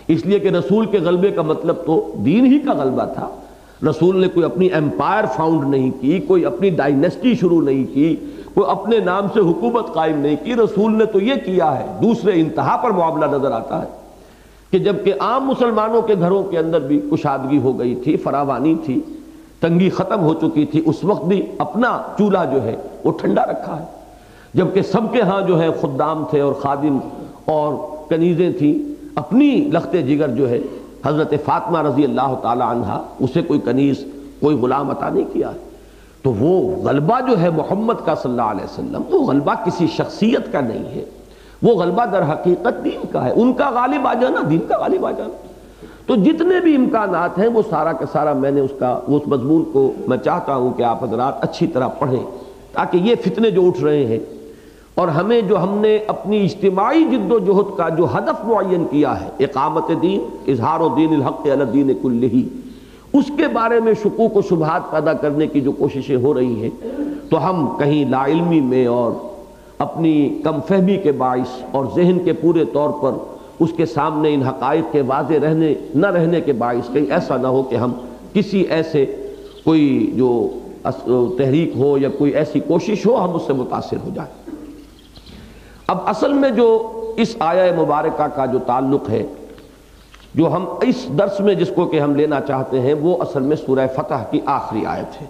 اس لیے کہ رسول کے غلبے کا مطلب تو دین ہی کا غلبہ تھا. رسول نے کوئی اپنی ایمپائر فاؤنڈ نہیں کی، کوئی اپنی ڈائنیسٹی شروع نہیں کی، کوئی اپنے نام سے حکومت قائم نہیں کی. رسول نے تو یہ کیا ہے. دوسرے انتہا پر معاملہ نظر آتا ہے کہ جبکہ عام مسلمانوں کے گھروں کے اندر بھی کشادگی ہو گئی تھی، فراوانی تھی، تنگی ختم ہو چکی تھی، اس وقت بھی اپنا چولہا جو ہے وہ ٹھنڈا رکھا ہے. جبکہ سب کے ہاں جو ہے خدام تھے اور خادم اور کنیزیں تھیں، اپنی لخت جگر جو ہے حضرت فاطمہ رضی اللہ تعالی عنہا، اسے کوئی کنیز کوئی غلام عطا نہیں کیا ہے. تو وہ غلبہ جو ہے محمد کا صلی اللہ علیہ وسلم، وہ غلبہ کسی شخصیت کا نہیں ہے، وہ غلبہ در حقیقت دین کا ہے. ان کا غالب آ جانا دین کا غالب آ جانا. تو جتنے بھی امکانات ہیں وہ سارا کا سارا میں نے اس کا اس مضمون کو میں چاہتا ہوں کہ آپ حضرات اچھی طرح پڑھیں، تاکہ یہ فتنے جو اٹھ رہے ہیں اور ہمیں جو ہم نے اپنی اجتماعی جد و جہد کا جو ہدف معین کیا ہے، اقامت دین، اظہار و دین الحق علی الدین کلہ، اس کے بارے میں شکوک و شبہات پیدا کرنے کی جو کوششیں ہو رہی ہیں، تو ہم کہیں لا علمی میں اور اپنی کم فہمی کے باعث اور ذہن کے پورے طور پر اس کے سامنے ان حقائق کے واضح رہنے نہ رہنے کے باعث کہیں ایسا نہ ہو کہ ہم کسی ایسے کوئی جو تحریک ہو یا کوئی ایسی کوشش ہو ہم اس سے متاثر ہو جائیں. اب اصل میں جو اس آیہ مبارکہ کا جو تعلق ہے، جو ہم اس درس میں جس کو کہ ہم لینا چاہتے ہیں، وہ اصل میں سورہ فتح کی آخری آیت ہے.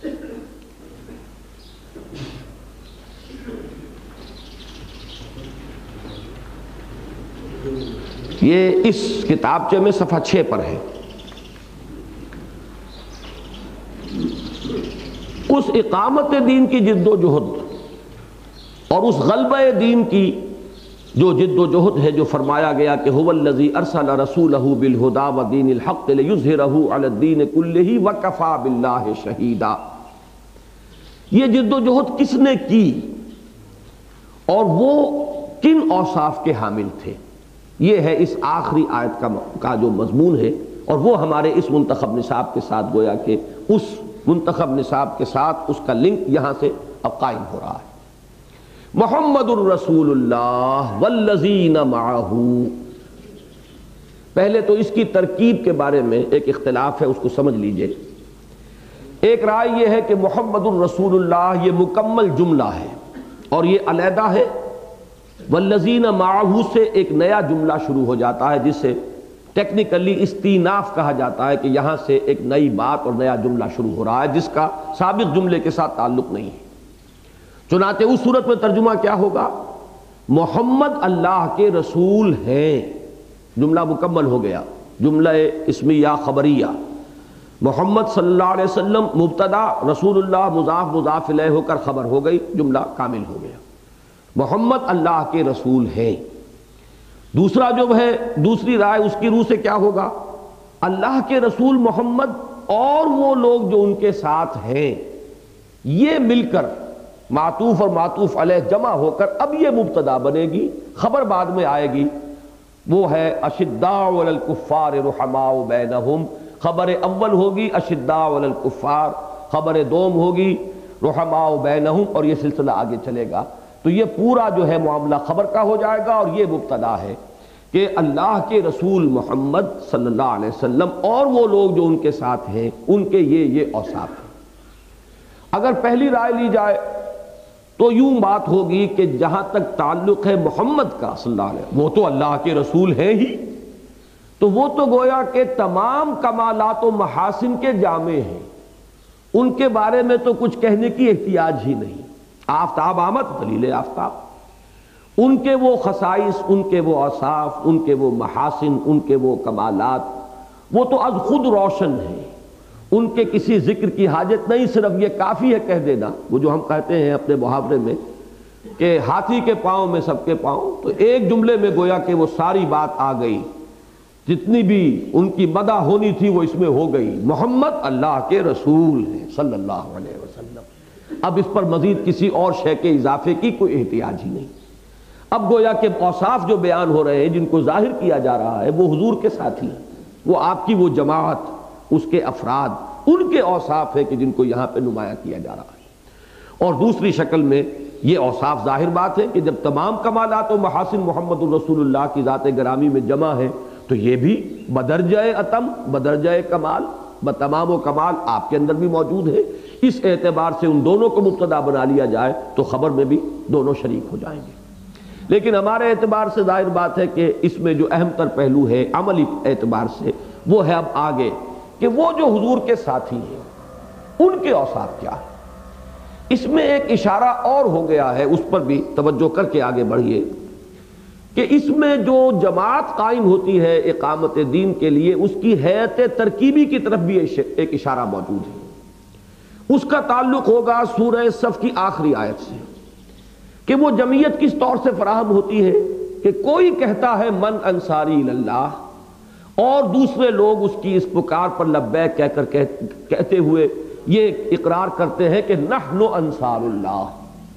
یہ اس کتابچے میں صفحہ چھ پر ہے. اس اقامت دین کی جد و جہد اور اس غلبہ دین کی جو جد و جہد ہے، جو فرمایا گیا کہ هو الذی ارسل رسولہ بالہدی ودین الحق لیظہرہ علی الدین کلہ وکفی باللہ شہیدا. یہ جد و جہد کس نے کی اور وہ کن اوصاف کے حامل تھے، یہ ہے اس آخری آیت کا کا جو مضمون ہے. اور وہ ہمارے اس منتخب نصاب کے ساتھ گویا کہ اس منتخب نصاب کے ساتھ اس کا لنک یہاں سے اب قائم ہو رہا ہے. محمد الرسول اللہ والذین معہ. پہلے تو اس کی ترکیب کے بارے میں ایک اختلاف ہے، اس کو سمجھ لیجئے. ایک رائے یہ ہے کہ محمد الرسول اللہ یہ مکمل جملہ ہے اور یہ علیحدہ ہے. والذین معہ سے ایک نیا جملہ شروع ہو جاتا ہے جسے ٹیکنیکلی استیناف کہا جاتا ہے، کہ یہاں سے ایک نئی بات اور نیا جملہ شروع ہو رہا ہے جس کا سابق جملے کے ساتھ تعلق نہیں ہے. چنانچہ اس صورت میں ترجمہ کیا ہوگا؟ محمد اللہ کے رسول ہیں. جملہ مکمل ہو گیا، جملہ اسمیہ خبریہ. محمد صلی اللہ علیہ وسلم مبتدا، رسول اللہ مضاف مضاف الیہ ہو کر خبر ہو گئی، جملہ کامل ہو گیا. محمد اللہ کے رسول ہیں. دوسرا جو ہے دوسری رائے اس کی روح سے کیا ہوگا؟ اللہ کے رسول محمد اور وہ لوگ جو ان کے ساتھ ہیں، یہ مل کر معطوف اور معطوف علیہ جمع ہو کر اب یہ مبتدا بنے گی، خبر بعد میں آئے گی. وہ ہے اشداء علی الکفار رحماء بینہم. خبر اول ہوگی اشداء علی الکفار، خبر دوم ہوگی رحماء بینہم، اور یہ سلسلہ آگے چلے گا. تو یہ پورا جو ہے معاملہ خبر کا ہو جائے گا اور یہ مبتدا ہے کہ اللہ کے رسول محمد صلی اللہ علیہ وسلم اور وہ لوگ جو ان کے ساتھ ہیں ان کے یہ یہ اوصاف ہیں. اگر پہلی رائے لی جائے تو یوں بات ہوگی کہ جہاں تک تعلق ہے محمد کا صلی اللہ علیہ وسلم، وہ تو اللہ کے رسول ہیں ہی، تو وہ تو گویا کہ تمام کمالات و محاسن کے جامع ہیں، ان کے بارے میں تو کچھ کہنے کی احتیاج ہی نہیں. آفتاب آمد دلیل آفتاب، ان کے وہ خصائص، ان کے وہ اوصاف، ان کے وہ محاسن، ان کے وہ کمالات، وہ تو از خود روشن ہیں. ان کے کسی ذکر کی حاجت نہیں، صرف یہ کافی ہے کہہ دینا. وہ جو ہم کہتے ہیں اپنے محاورے میں کہ ہاتھی کے پاؤں میں سب کے پاؤں، تو ایک جملے میں گویا کہ وہ ساری بات آ گئی، جتنی بھی ان کی مدح ہونی تھی وہ اس میں ہو گئی. محمد اللہ کے رسول ہیں صلی اللہ علیہ وسلم. اب اس پر مزید کسی اور شے کے اضافے کی کوئی احتیاج ہی نہیں. اب گویا کہ اوصاف جو بیان ہو رہے ہیں، جن کو ظاہر کیا جا رہا ہے، وہ حضور کے ساتھی ہیں، وہ آپ کی وہ جماعت، اس کے افراد، ان کے اوصاف ہے کہ جن کو یہاں پہ نمایاں کیا جا رہا ہے. اور دوسری شکل میں یہ اوصاف ظاہر بات ہے کہ جب تمام کمالات و محاسن محمد الرسول اللہ کی ذات گرامی میں جمع ہے تو یہ بھی بدرجہ اتم بدرجہ کمال بتمام و کمال آپ کے اندر بھی موجود ہے. اس اعتبار سے ان دونوں کو مبتدا بنا لیا جائے تو خبر میں بھی دونوں شریک ہو جائیں گے. لیکن ہمارے اعتبار سے ظاہر بات ہے کہ اس میں جو اہم تر پہلو ہے عملی اعتبار سے وہ ہے اب آگے کہ وہ جو حضور کے ساتھی ہیں ان کے اوصاف کیا ہے. اس میں ایک اشارہ اور ہو گیا ہے، اس پر بھی توجہ کر کے آگے بڑھیے کہ اس میں جو جماعت قائم ہوتی ہے اقامت دین کے لیے اس کی ہیئت ترکیبی کی طرف بھی ایک اشارہ موجود ہے. اس کا تعلق ہوگا سورہ صف کی آخری آیت سے کہ وہ جمعیت کس طور سے فراہم ہوتی ہے کہ کوئی کہتا ہے من انصاری اللہ اور دوسرے لوگ اس کی اس پکار پر لبیک کہہ کر کہتے ہوئے یہ اقرار کرتے ہیں کہ نحن انصار اللہ.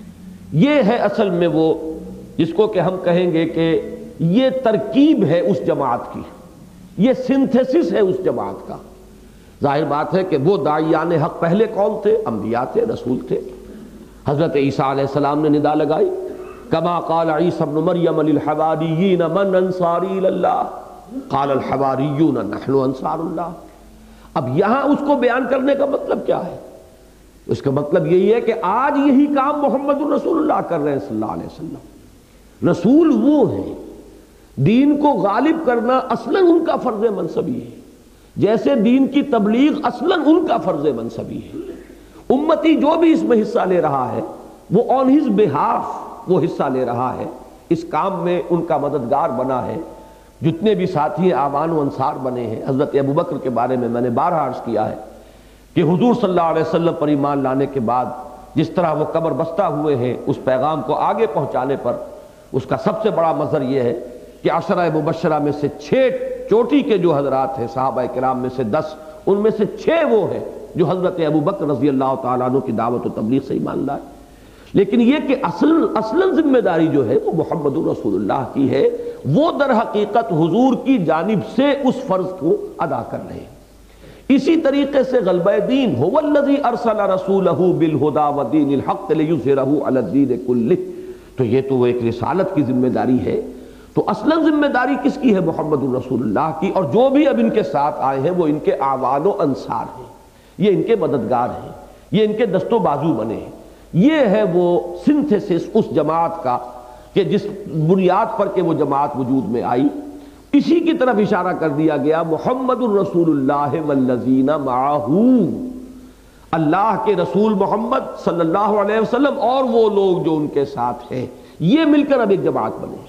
یہ ہے اصل میں وہ جس کو کہ ہم کہیں گے کہ یہ ترکیب ہے اس جماعت کی، یہ سنتھیسس ہے اس جماعت کا. ظاہر بات ہے کہ وہ داعیان حق پہلے کون تھے؟ انبیاء تھے، رسول تھے. حضرت عیسیٰ علیہ السلام نے ندا لگائی کما قال عیسیٰ ابن مریم للحواریین من انصاری اللہ قال الحواریون نحن انصار اللہ. اب یہاں اس کو بیان کرنے کا مطلب کیا ہے؟ اس کا مطلب یہی ہے کہ آج یہی کام محمد رسول اللہ کر رہے ہیں صلی اللہ علیہ وسلم. رسول وہ ہیں، دین کو غالب کرنا اصلاً ان کا فرض منصبی ہے، جیسے دین کی تبلیغ اصلاً ان کا فرض منصبی ہے. امتی جو بھی اس میں حصہ لے رہا ہے وہ آن ہز بہاف وہ حصہ لے رہا ہے، اس کام میں ان کا مددگار بنا ہے. جتنے بھی ساتھی آوان و انصار بنے ہیں، حضرت ابو بکر کے بارے میں میں نے بارہا عرض کیا ہے کہ حضور صلی اللہ علیہ وسلم پر ایمان لانے کے بعد جس طرح وہ قبر بستہ ہوئے ہیں اس پیغام کو آگے پہنچانے پر، اس کا سب سے بڑا مظہر یہ ہے کہ عشرہ مبشرہ میں سے چھ چوٹی کے جو حضرات ہیں صحابہ کرام میں سے دس، ان میں سے چھ وہ ہیں جو حضرت ابو بکر رضی اللہ تعالیٰ عنہ کی دعوت و تبلیغ سے ایمان لائے. لیکن یہ کہ اصل اصلاً ذمہ داری جو ہے وہ محمد رسول اللہ کی ہے، وہ در حقیقت حضور کی جانب سے اس فرض کو ادا کر رہے ہیں. اسی طریقے سے غلبہ دین هو الذی ارسل رسولہ بالہدی ودین الحق لیظہرہ علی الدین کلہ. تو یہ تو ایک رسالت کی ذمہ داری ہے. تو اصلاً ذمہ داری کس کی ہے؟ محمد الرسول اللہ کی. اور جو بھی اب ان کے ساتھ آئے ہیں وہ ان کے اعوان و انصار ہیں، یہ ان کے مددگار ہیں، یہ ان کے دست و بازو بنے ہیں. یہ ہے وہ سنتھیسس اس جماعت کا کہ جس بنیاد پر کہ وہ جماعت وجود میں آئی. اسی کی طرف اشارہ کر دیا گیا محمد الرسول اللہ والذین معہ، اللہ کے رسول محمد صلی اللہ علیہ وسلم اور وہ لوگ جو ان کے ساتھ ہیں، یہ مل کر اب ایک جماعت بنے.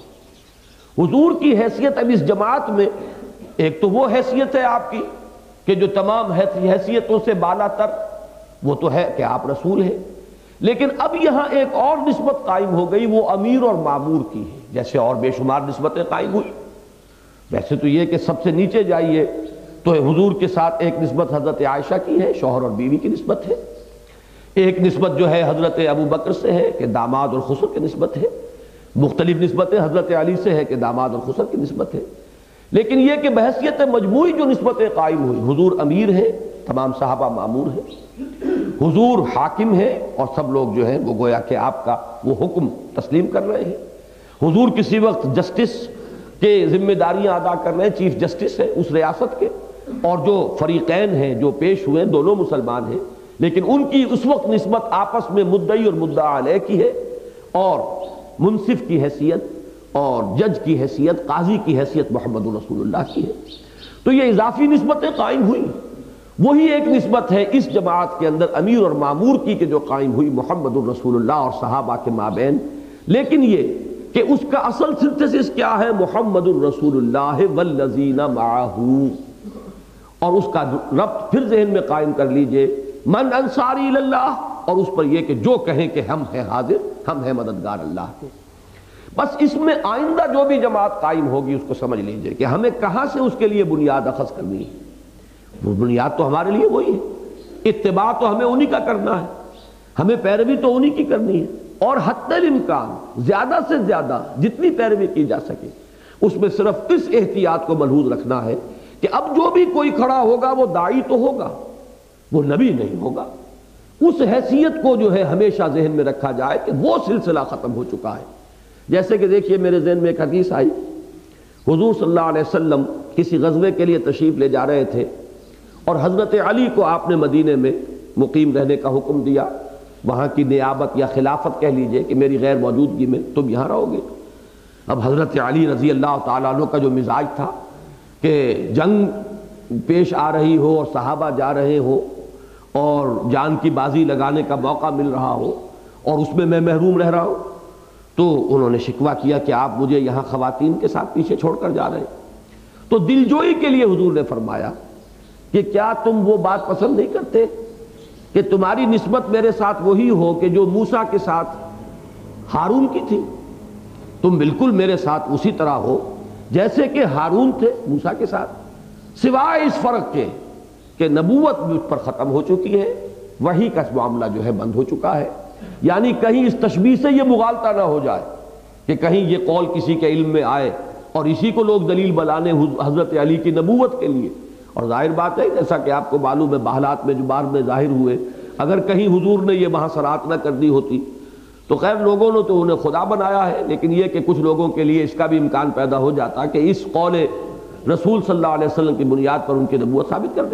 حضور کی حیثیت اب اس جماعت میں ایک تو وہ حیثیت ہے آپ کی کہ جو تمام حیثیتوں سے بالا تر وہ تو ہے کہ آپ رسول ہیں. لیکن اب یہاں ایک اور نسبت قائم ہو گئی، وہ امیر اور مامور کی ہے. جیسے اور بے شمار نسبتیں قائم ہوئی، ویسے تو یہ کہ سب سے نیچے جائیے تو حضور کے ساتھ ایک نسبت حضرت عائشہ کی ہے، شوہر اور بیوی کی نسبت ہے. ایک نسبت جو ہے حضرت ابو بکر سے ہے کہ داماد اور خسر کی نسبت ہے. مختلف نسبتیں حضرت علی سے ہے کہ داماد اور خسر کی نسبت ہے. لیکن یہ کہ بحثیت مجموعی جو نسبتیں قائم ہوئی، حضور امیر ہے، تمام صحابہ مامور ہیں، حضور حاکم ہے اور سب لوگ جو ہیں وہ گویا کہ آپ کا وہ حکم تسلیم کر رہے ہیں. حضور کسی وقت جسٹس کے ذمہ داریاں ادا کر رہے ہیں، چیف جسٹس ہے اس ریاست کے، اور جو فریقین ہیں جو پیش ہوئے دونوں مسلمان ہیں، لیکن ان کی اس وقت نسبت آپس میں مدعی اور مدعا علیہ کی ہے، اور منصف کی حیثیت اور جج کی حیثیت، قاضی کی حیثیت محمد رسول اللہ کی ہے. تو یہ اضافی نسبتیں قائم ہوئی. وہی ایک نسبت ہے اس جماعت کے اندر امیر اور مامور کی کہ جو قائم ہوئی محمد الرسول اللہ اور صحابہ کے مابین. لیکن یہ کہ اس کا اصل سنتھیسس کیا ہے؟ محمد الرسول اللہ والذین معہ. اور اس کا ربط پھر ذہن میں قائم کر لیجئے، من انصاری اللہ، اور اس پر یہ کہ جو کہیں کہ ہم ہیں حاضر، ہم ہیں مددگار اللہ کے. بس اس میں آئندہ جو بھی جماعت قائم ہوگی اس کو سمجھ لیجئے کہ ہمیں کہاں سے اس کے لیے بنیاد اخذ کرنی ہے. وہ بنیاد تو ہمارے لیے وہی ہے، اتباع تو ہمیں انہی کا کرنا ہے، ہمیں پیروی تو انہی کی کرنی ہے، اور حتی الامکان زیادہ سے زیادہ جتنی پیروی کی جا سکے اس میں صرف اس احتیاط کو ملحوظ رکھنا ہے کہ اب جو بھی کوئی کھڑا ہوگا وہ داعی تو ہوگا، وہ نبی نہیں ہوگا. اس حیثیت کو جو ہے ہمیشہ ذہن میں رکھا جائے کہ وہ سلسلہ ختم ہو چکا ہے. جیسے کہ دیکھیے میرے ذہن میں ایک حدیث آئی، حضور صلی اللہ علیہ وسلم کسی غزوے کے لیے تشریف لے جا رہے تھے اور حضرت علی کو آپ نے مدینے میں مقیم رہنے کا حکم دیا، وہاں کی نیابت یا خلافت کہہ لیجئے کہ میری غیر موجودگی میں تم یہاں رہو گے۔ اب حضرت علی رضی اللہ تعالیٰ عنہ کا جو مزاج تھا کہ جنگ پیش آ رہی ہو اور صحابہ جا رہے ہو اور جان کی بازی لگانے کا موقع مل رہا ہو اور اس میں میں محروم رہ رہا ہوں، تو انہوں نے شکوہ کیا کہ آپ مجھے یہاں خواتین کے ساتھ پیچھے چھوڑ کر جا رہے ہیں۔ تو دلجوئی کے لیے حضور نے فرمایا کہ کیا تم وہ بات پسند نہیں کرتے کہ تمہاری نسبت میرے ساتھ وہی ہو کہ جو موسیٰ کے ساتھ ہارون کی تھی؟ تم بالکل میرے ساتھ اسی طرح ہو جیسے کہ ہارون تھے موسیٰ کے ساتھ، سوائے اس فرق کے کہ نبوت مجھ پر ختم ہو چکی ہے، وحی کا معاملہ جو ہے بند ہو چکا ہے۔ یعنی کہیں اس تشبیہ سے یہ مغالطہ نہ ہو جائے کہ کہیں یہ قول کسی کے علم میں آئے اور اسی کو لوگ دلیل بلانے حضرت علی کی نبوت کے لیے۔ اور ظاہر بات ہے جیسا کہ آپ کو معلوم ہے بحالات میں جو بار میں ظاہر ہوئے، اگر کہیں حضور نے یہ وہاں صراحت نہ کر دی ہوتی تو خیر لوگوں نے تو انہیں خدا بنایا ہے، لیکن یہ کہ کچھ لوگوں کے لیے اس کا بھی امکان پیدا ہو جاتا کہ اس قول رسول صلی اللہ علیہ وسلم کی بنیاد پر ان کی نبوت ثابت کر دیں۔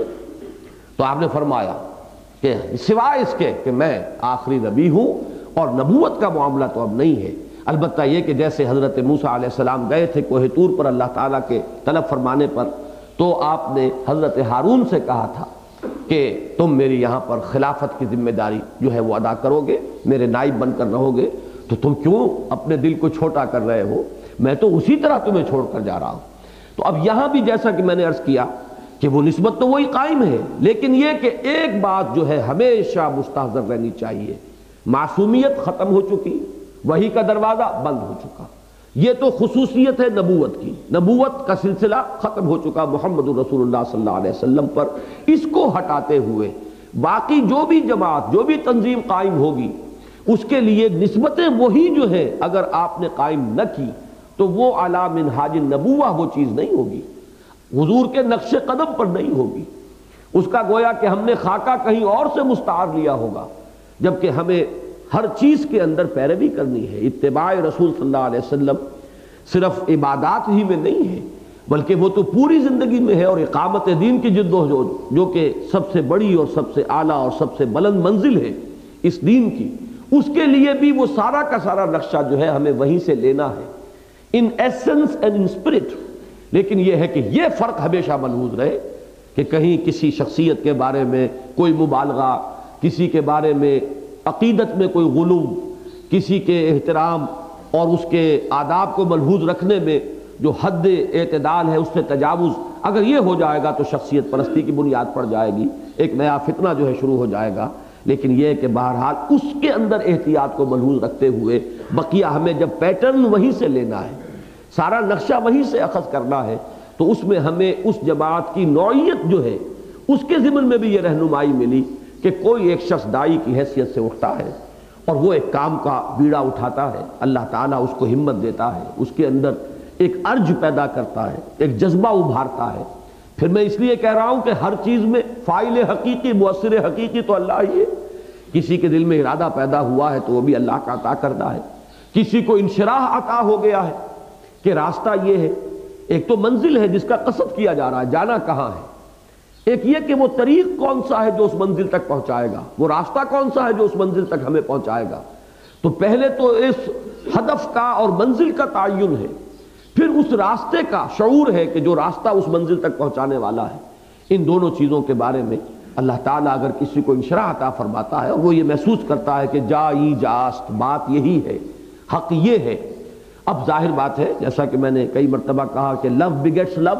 تو آپ نے فرمایا کہ سوائے اس کے کہ میں آخری نبی ہوں اور نبوت کا معاملہ تو اب نہیں ہے، البتہ یہ کہ جیسے حضرت موسیٰ علیہ السلام گئے تھے کوہ طور پر اللہ تعالیٰ کے طلب فرمانے پر، تو آپ نے حضرت ہارون سے کہا تھا کہ تم میری یہاں پر خلافت کی ذمہ داری جو ہے وہ ادا کرو گے، میرے نائب بن کر رہو گے، تو تم کیوں اپنے دل کو چھوٹا کر رہے ہو؟ میں تو اسی طرح تمہیں چھوڑ کر جا رہا ہوں۔ تو اب یہاں بھی جیسا کہ میں نے عرض کیا کہ وہ نسبت تو وہی قائم ہے، لیکن یہ کہ ایک بات جو ہے ہمیشہ مستحضر رہنی چاہیے، معصومیت ختم ہو چکی، وحی کا دروازہ بند ہو چکا۔ یہ تو خصوصیت ہے نبوت کی، نبوت کا سلسلہ ختم ہو چکا محمد رسول اللہ صلی اللہ علیہ وسلم پر۔ اس کو ہٹاتے ہوئے باقی جو بھی جماعت جو بھی تنظیم قائم ہوگی اس کے لیے نسبتیں وہی جو ہے اگر آپ نے قائم نہ کی تو وہ علی منہاج النبوہ وہ چیز نہیں ہوگی، حضور کے نقش قدم پر نہیں ہوگی، اس کا گویا کہ ہم نے خاکہ کہیں اور سے مستعار لیا ہوگا، جبکہ ہمیں ہر چیز کے اندر پیروی کرنی ہے۔ اتباع رسول صلی اللہ علیہ وسلم صرف عبادات ہی میں نہیں ہے بلکہ وہ تو پوری زندگی میں ہے، اور اقامت دین کی جد و جہد جو کہ سب سے بڑی اور سب سے اعلیٰ اور سب سے بلند منزل ہے اس دین کی، اس کے لیے بھی وہ سارا کا سارا نقشہ جو ہے ہمیں وہیں سے لینا ہے، in essence and in spirit. لیکن یہ ہے کہ یہ فرق ہمیشہ ملحوظ رہے کہ کہیں کسی شخصیت کے بارے میں کوئی مبالغہ، کسی کے بارے میں عقیدت میں کوئی غلو، کسی کے احترام اور اس کے آداب کو ملحوظ رکھنے میں جو حد اعتدال ہے اس سے تجاوز اگر یہ ہو جائے گا تو شخصیت پرستی کی بنیاد پڑ جائے گی، ایک نیا فتنہ جو ہے شروع ہو جائے گا۔ لیکن یہ کہ بہرحال اس کے اندر احتیاط کو ملحوظ رکھتے ہوئے بقیہ ہمیں جب پیٹرن وہیں سے لینا ہے، سارا نقشہ وہیں سے اخذ کرنا ہے، تو اس میں ہمیں اس جماعت کی نوعیت جو ہے اس کے ضمن میں بھی یہ رہنمائی ملی کہ کوئی ایک شخص داعی کی حیثیت سے اٹھتا ہے اور وہ ایک کام کا بیڑا اٹھاتا ہے، اللہ تعالیٰ اس کو ہمت دیتا ہے، اس کے اندر ایک ارج پیدا کرتا ہے، ایک جذبہ ابھارتا ہے۔ پھر میں اس لیے کہہ رہا ہوں کہ ہر چیز میں فاعل حقیقی مؤثر حقیقی تو اللہ ہی ہے، کسی کے دل میں ارادہ پیدا ہوا ہے تو وہ بھی اللہ کا عطا کردہ ہے، کسی کو انشراح عطا ہو گیا ہے کہ راستہ یہ ہے، ایک تو منزل ہے جس کا قصد کیا جا رہا ہے، جانا کہاں ہے، ایک یہ کہ وہ طریق کون سا ہے جو اس منزل تک پہنچائے گا، وہ راستہ کون سا ہے جو اس منزل تک ہمیں پہنچائے گا۔ تو پہلے تو اس ہدف کا اور منزل کا تعین ہے، پھر اس راستے کا شعور ہے کہ جو راستہ اس منزل تک پہنچانے والا ہے۔ ان دونوں چیزوں کے بارے میں اللہ تعالیٰ اگر کسی کو انشراح عطا فرماتا ہے اور وہ یہ محسوس کرتا ہے کہ جائی جاست بات یہی ہے، حق یہ ہے، اب ظاہر بات ہے جیسا کہ میں نے کئی مرتبہ کہا کہ لو بگیٹس لو،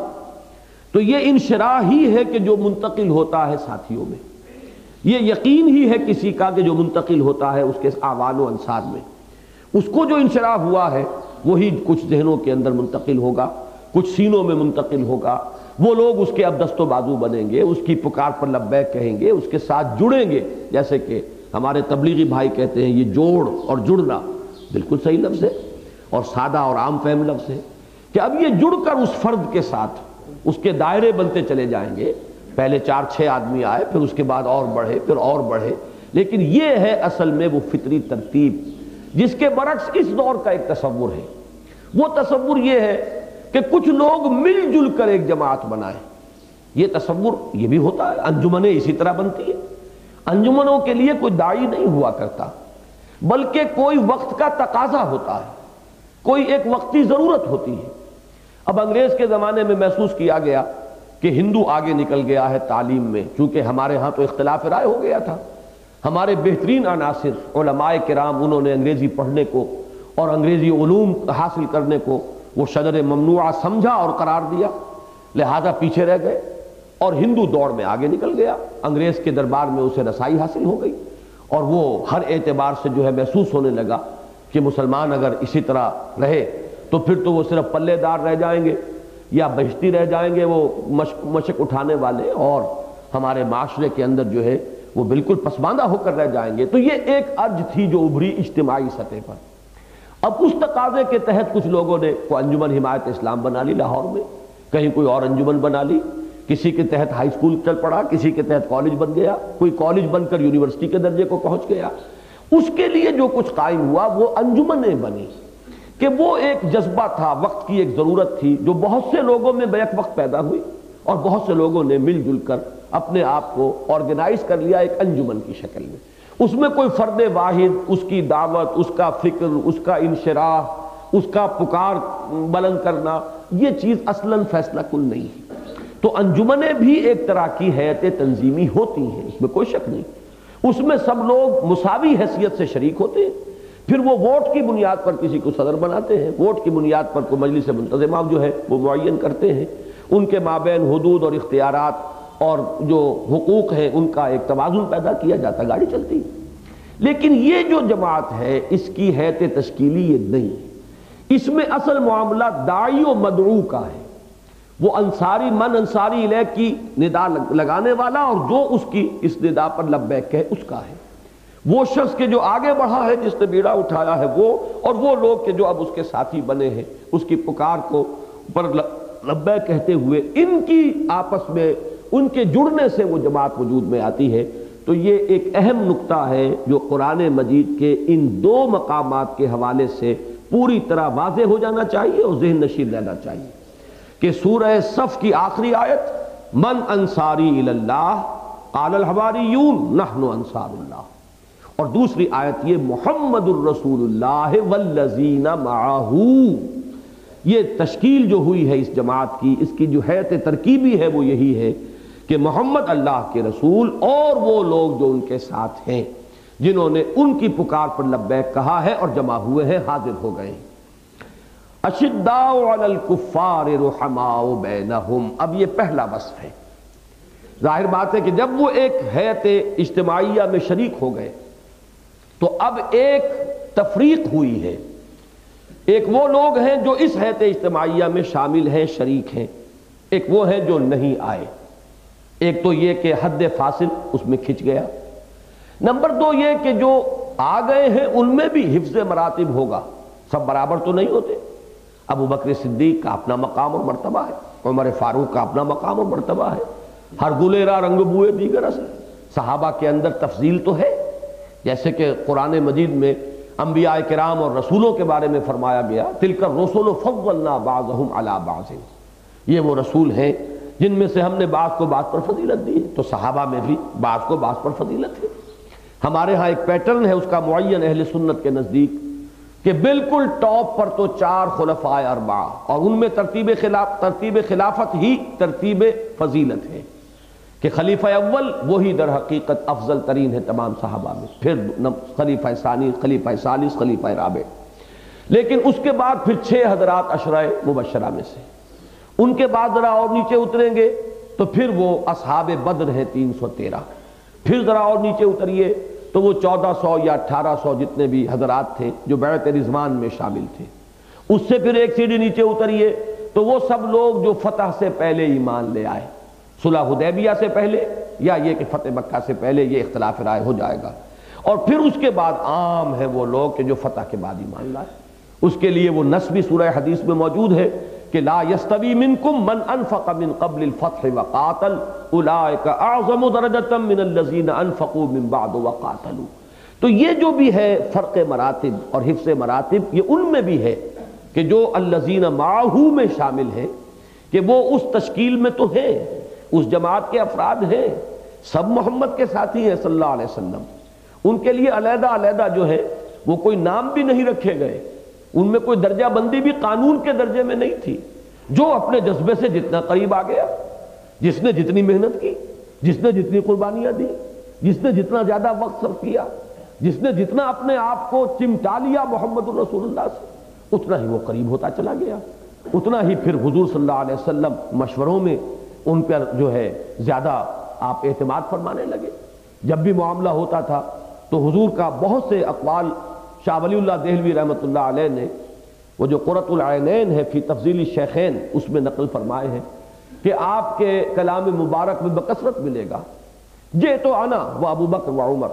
تو یہ انشراح ہی ہے کہ جو منتقل ہوتا ہے ساتھیوں میں، یہ یقین ہی ہے کسی کا کہ جو منتقل ہوتا ہے اس کے اعوان و انصار میں، اس کو جو انشراح ہوا ہے وہی کچھ ذہنوں کے اندر منتقل ہوگا، کچھ سینوں میں منتقل ہوگا، وہ لوگ اس کے اب دست و بازو بنیں گے، اس کی پکار پر لبیک کہیں گے، اس کے ساتھ جڑیں گے، جیسے کہ ہمارے تبلیغی بھائی کہتے ہیں یہ جوڑ اور جڑنا بالکل صحیح لفظ ہے اور سادہ اور عام فہم لفظ ہے کہ اب یہ جڑ کر اس فرد کے ساتھ اس کے دائرے بنتے چلے جائیں گے، پہلے چار چھ آدمی آئے پھر اس کے بعد اور بڑھے پھر اور بڑھے، لیکن یہ ہے اصل میں وہ فطری ترتیب جس کے برعکس اس دور کا ایک تصور ہے۔ وہ تصور یہ ہے کہ کچھ لوگ مل جل کر ایک جماعت بنائیں. یہ تصور یہ بھی ہوتا ہے، انجمنیں اسی طرح بنتی ہیں. انجمنوں کے لیے کوئی داعی نہیں ہوا کرتا، بلکہ کوئی وقت کا تقاضا ہوتا ہے، کوئی ایک وقتی ضرورت ہوتی ہے. اب انگریز کے زمانے میں محسوس کیا گیا کہ ہندو آگے نکل گیا ہے تعلیم میں، چونکہ ہمارے ہاں تو اختلاف رائے ہو گیا تھا. ہمارے بہترین عناصر علماء کرام انہوں نے انگریزی پڑھنے کو اور انگریزی علوم حاصل کرنے کو وہ شجر ممنوعہ سمجھا اور قرار دیا، لہذا پیچھے رہ گئے اور ہندو دوڑ میں آگے نکل گیا. انگریز کے دربار میں اسے رسائی حاصل ہو گئی اور وہ ہر اعتبار سے جو ہے محسوس ہونے لگا کہ مسلمان اگر اسی طرح رہے تو پھر تو وہ صرف پلے دار رہ جائیں گے یا بہشتی رہ جائیں گے، وہ مشق مشق اٹھانے والے، اور ہمارے معاشرے کے اندر جو ہے وہ بالکل پسماندہ ہو کر رہ جائیں گے. تو یہ ایک ارج تھی جو ابھری اجتماعی سطح پر. اب اس تقاضے کے تحت کچھ لوگوں نے کوئی انجمن حمایت اسلام بنا لی لاہور میں، کہیں کوئی اور انجمن بنا لی، کسی کے تحت ہائی اسکول چل پڑا، کسی کے تحت کالج بن گیا، کوئی کالج بن کر یونیورسٹی کے درجے کو پہنچ گیا. اس کے لیے جو کچھ قائم ہوا وہ انجمنیں بنی کہ وہ ایک جذبہ تھا، وقت کی ایک ضرورت تھی جو بہت سے لوگوں میں بیک وقت پیدا ہوئی اور بہت سے لوگوں نے مل جل کر اپنے آپ کو آرگنائز کر لیا ایک انجمن کی شکل میں. اس میں کوئی فرد واحد، اس کی دعوت، اس کا فکر، اس کا انشراح، اس کا پکار بلند کرنا، یہ چیز اصلاً فیصلہ کن نہیں ہے. تو انجمنیں بھی ایک طرح کی حیت تنظیمی ہوتی ہیں، اس میں کوئی شک نہیں. اس میں سب لوگ مساوی حیثیت سے شریک ہوتے ہیں. پھر وہ ووٹ کی بنیاد پر کسی کو صدر بناتے ہیں، ووٹ کی بنیاد پر کوئی مجلس منتظمہ جو ہے وہ معین کرتے ہیں. ان کے مابین حدود اور اختیارات اور جو حقوق ہیں ان کا ایک توازن پیدا کیا جاتا، گاڑی چلتی. لیکن یہ جو جماعت ہے اس کی حیث تشکیلی یہ نہیں، اس میں اصل معاملہ داعی و مدعو کا ہے. وہ انصاری من انصاری الیہ کی ندا لگانے والا اور جو اس کی اس ندا پر لبیک کہے اس کا ہے. وہ شخص کے جو آگے بڑھا ہے، جس نے بیڑا اٹھایا ہے وہ، اور وہ لوگ کہ جو اب اس کے ساتھی بنے ہیں اس کی پکار کو پر لبیک کہتے ہوئے، ان کی آپس میں ان کے جڑنے سے وہ جماعت وجود میں آتی ہے. تو یہ ایک اہم نقطہ ہے جو قرآن مجید کے ان دو مقامات کے حوالے سے پوری طرح واضح ہو جانا چاہیے اور ذہن نشین رہنا چاہیے کہ سورہ صف کی آخری آیت من انصاری الی اللہ قال الحواریون نحن انصار اللہ، اور دوسری آیت یہ محمد الرسول اللہ والذین معہ. یہ تشکیل جو ہوئی ہے اس جماعت کی، اس کی جو حیث ترکیبی ہے وہ یہی ہے کہ محمد اللہ کے رسول اور وہ لوگ جو ان کے ساتھ ہیں جنہوں نے ان کی پکار پر لبیک کہا ہے اور جمع ہوئے ہیں، حاضر ہو گئے. اشداء علی الکفار رحماء بینہم، اب یہ پہلا وصف ہے. ظاہر بات ہے کہ جب وہ ایک حیث اجتماعیہ میں شریک ہو گئے تو اب ایک تفریق ہوئی ہے. ایک وہ لوگ ہیں جو اس حیث اجتماعیہ میں شامل ہیں، شریک ہیں، ایک وہ ہیں جو نہیں آئے. ایک تو یہ کہ حد فاصل اس میں کھچ گیا. نمبر دو یہ کہ جو آ گئے ہیں ان میں بھی حفظ مراتب ہوگا، سب برابر تو نہیں ہوتے. ابو بکر صدیق کا اپنا مقام اور مرتبہ ہے، عمر فاروق کا اپنا مقام اور مرتبہ ہے. ہر گلیرا رنگ بوئے دیگر اصل. صحابہ کے اندر تفضیل تو ہے، جیسے کہ قرآن مجید میں انبیاء کرام اور رسولوں کے بارے میں فرمایا گیا تلک الرسل فضلنا بعضهم علی بعض، یہ وہ رسول ہیں جن میں سے ہم نے بعض کو بعض پر فضیلت دی ہے. تو صحابہ میں بھی بعض کو بعض پر فضیلت ہے. ہمارے ہاں ایک پیٹرن ہے اس کا معین اہل سنت کے نزدیک کہ بالکل ٹاپ پر تو چار خلفاء اربعہ، اور ان میں ترتیب خلاف ترتیب خلافت ہی ترتیب فضیلت ہے کہ خلیفہ اول وہی در حقیقت افضل ترین ہے تمام صحابہ میں، پھر خلیفہ ثانی، خلیفہ ثالث، خلیفہ رابع. لیکن اس کے بعد پھر چھ حضرات عشرہ مبشرہ میں سے. ان کے بعد ذرا اور نیچے اتریں گے تو پھر وہ اصحاب بدر ہیں تین سو تیرہ. پھر ذرا اور نیچے اتریے تو وہ چودہ سو یا اٹھارہ سو جتنے بھی حضرات تھے جو بیعت رضوان میں شامل تھے. اس سے پھر ایک سیڑھی نیچے اتریے تو وہ سب لوگ جو فتح سے پہلے ایمان لے آئے، صلح حدیبیہ سے پہلے یا یہ کہ فتح مکہ سے پہلے، یہ اختلاف رائے ہو جائے گا. اور پھر اس کے بعد عام ہے وہ لوگ کہ جو فتح کے بعد ایمان لائے. اس کے لیے وہ نص بھی سورہ حدیث میں موجود ہے کہ لا یستوی منکم من انفق من قبل الفتح وقاتل اولئک اعظم درجۃ من الذین انفقوا من بعد وقاتلوا. تو یہ جو بھی ہے فرق مراتب اور حفظ مراتب، یہ ان میں بھی ہے کہ جو الذین معہ میں شامل ہیں کہ وہ اس تشکیل میں تو ہیں، اس جماعت کے افراد ہیں، سب محمد کے ساتھی ہیں صلی اللہ علیہ وسلم، ان کے لیے علیحدہ علیحدہ جو ہے وہ کوئی نام بھی نہیں رکھے گئے، ان میں کوئی درجہ بندی بھی قانون کے درجے میں نہیں تھی، جو اپنے جذبے سے جتنا قریب آ گیا، جس نے جتنی محنت کی، جس نے جتنی قربانیاں دی، جس نے جتنا زیادہ وقت صرف کیا، جس نے جتنا اپنے آپ کو چمٹا لیا محمد الرسول اللہ سے، اتنا ہی وہ قریب ہوتا چلا گیا، اتنا ہی پھر حضور صلی اللہ علیہ وسلم مشوروں میں ان پر جو ہے زیادہ آپ اعتماد فرمانے لگے۔ جب بھی معاملہ ہوتا تھا تو حضور کا بہت سے اقوال شاہ ولی اللہ دہلوی رحمۃ اللہ علیہ نے وہ جو قرۃ العینین ہے فی تفضیل الشیخین اس میں نقل فرمائے ہیں کہ آپ کے کلام مبارک میں بکثرت ملے گا جے تو انا وہ ابو بکر و عمر،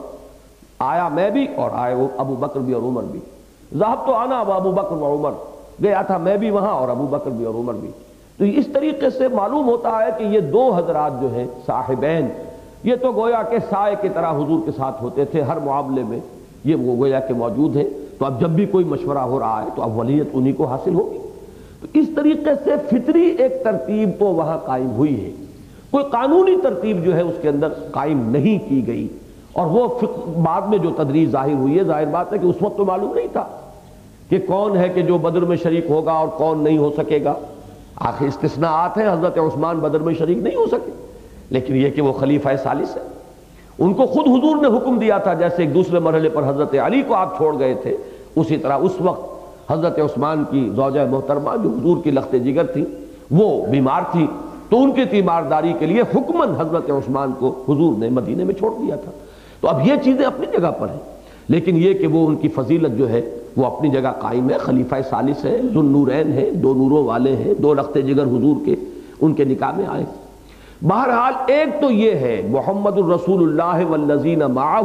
آیا میں بھی اور آئے وہ ابو بکر بھی اور عمر بھی، ذہب تو انا و ابو بکر و عمر، گیا تھا میں بھی وہاں اور ابو بکر بھی اور عمر بھی۔ تو اس طریقے سے معلوم ہوتا ہے کہ یہ دو حضرات جو ہیں صاحبین، یہ تو گویا کہ سائے کی طرح حضور کے ساتھ ہوتے تھے ہر معاملے میں، یہ وہ گویا کہ موجود ہیں، تو اب جب بھی کوئی مشورہ ہو رہا ہے تو اب ولیت انہی کو حاصل ہوگی۔ تو اس طریقے سے فطری ایک ترتیب تو وہاں قائم ہوئی ہے، کوئی قانونی ترتیب جو ہے اس کے اندر قائم نہیں کی گئی، اور وہ بعد میں جو تدریج ظاہر ہوئی ہے، ظاہر بات ہے کہ اس وقت تو معلوم نہیں تھا کہ کون ہے کہ جو بدر میں شریک ہوگا اور کون نہیں ہو سکے گا۔ آخر استثناءات ہیں، حضرت عثمان بدر میں شریک نہیں ہو سکے، لیکن یہ کہ وہ خلیفہ ثالث ہے، ان کو خود حضور نے حکم دیا تھا، جیسے ایک دوسرے مرحلے پر حضرت علی کو آپ چھوڑ گئے تھے، اسی طرح اس وقت حضرت عثمان کی زوجہ محترمہ جو حضور کی لخت جگر تھی وہ بیمار تھی، تو ان کی تیمارداری کے لیے حکماً حضرت عثمان کو حضور نے مدینے میں چھوڑ دیا تھا۔ تو اب یہ چیزیں اپنی جگہ پر ہیں، لیکن یہ کہ وہ ان کی فضیلت جو ہے وہ اپنی جگہ قائم ہے، خلیفہ ثالث ہے، ذو النورین ہے، دو نوروں والے ہیں، دو لخت جگر حضور کے ان کے نکاح میں آئے۔ بہرحال ایک تو یہ ہے محمد الرسول اللہ والذین معہ،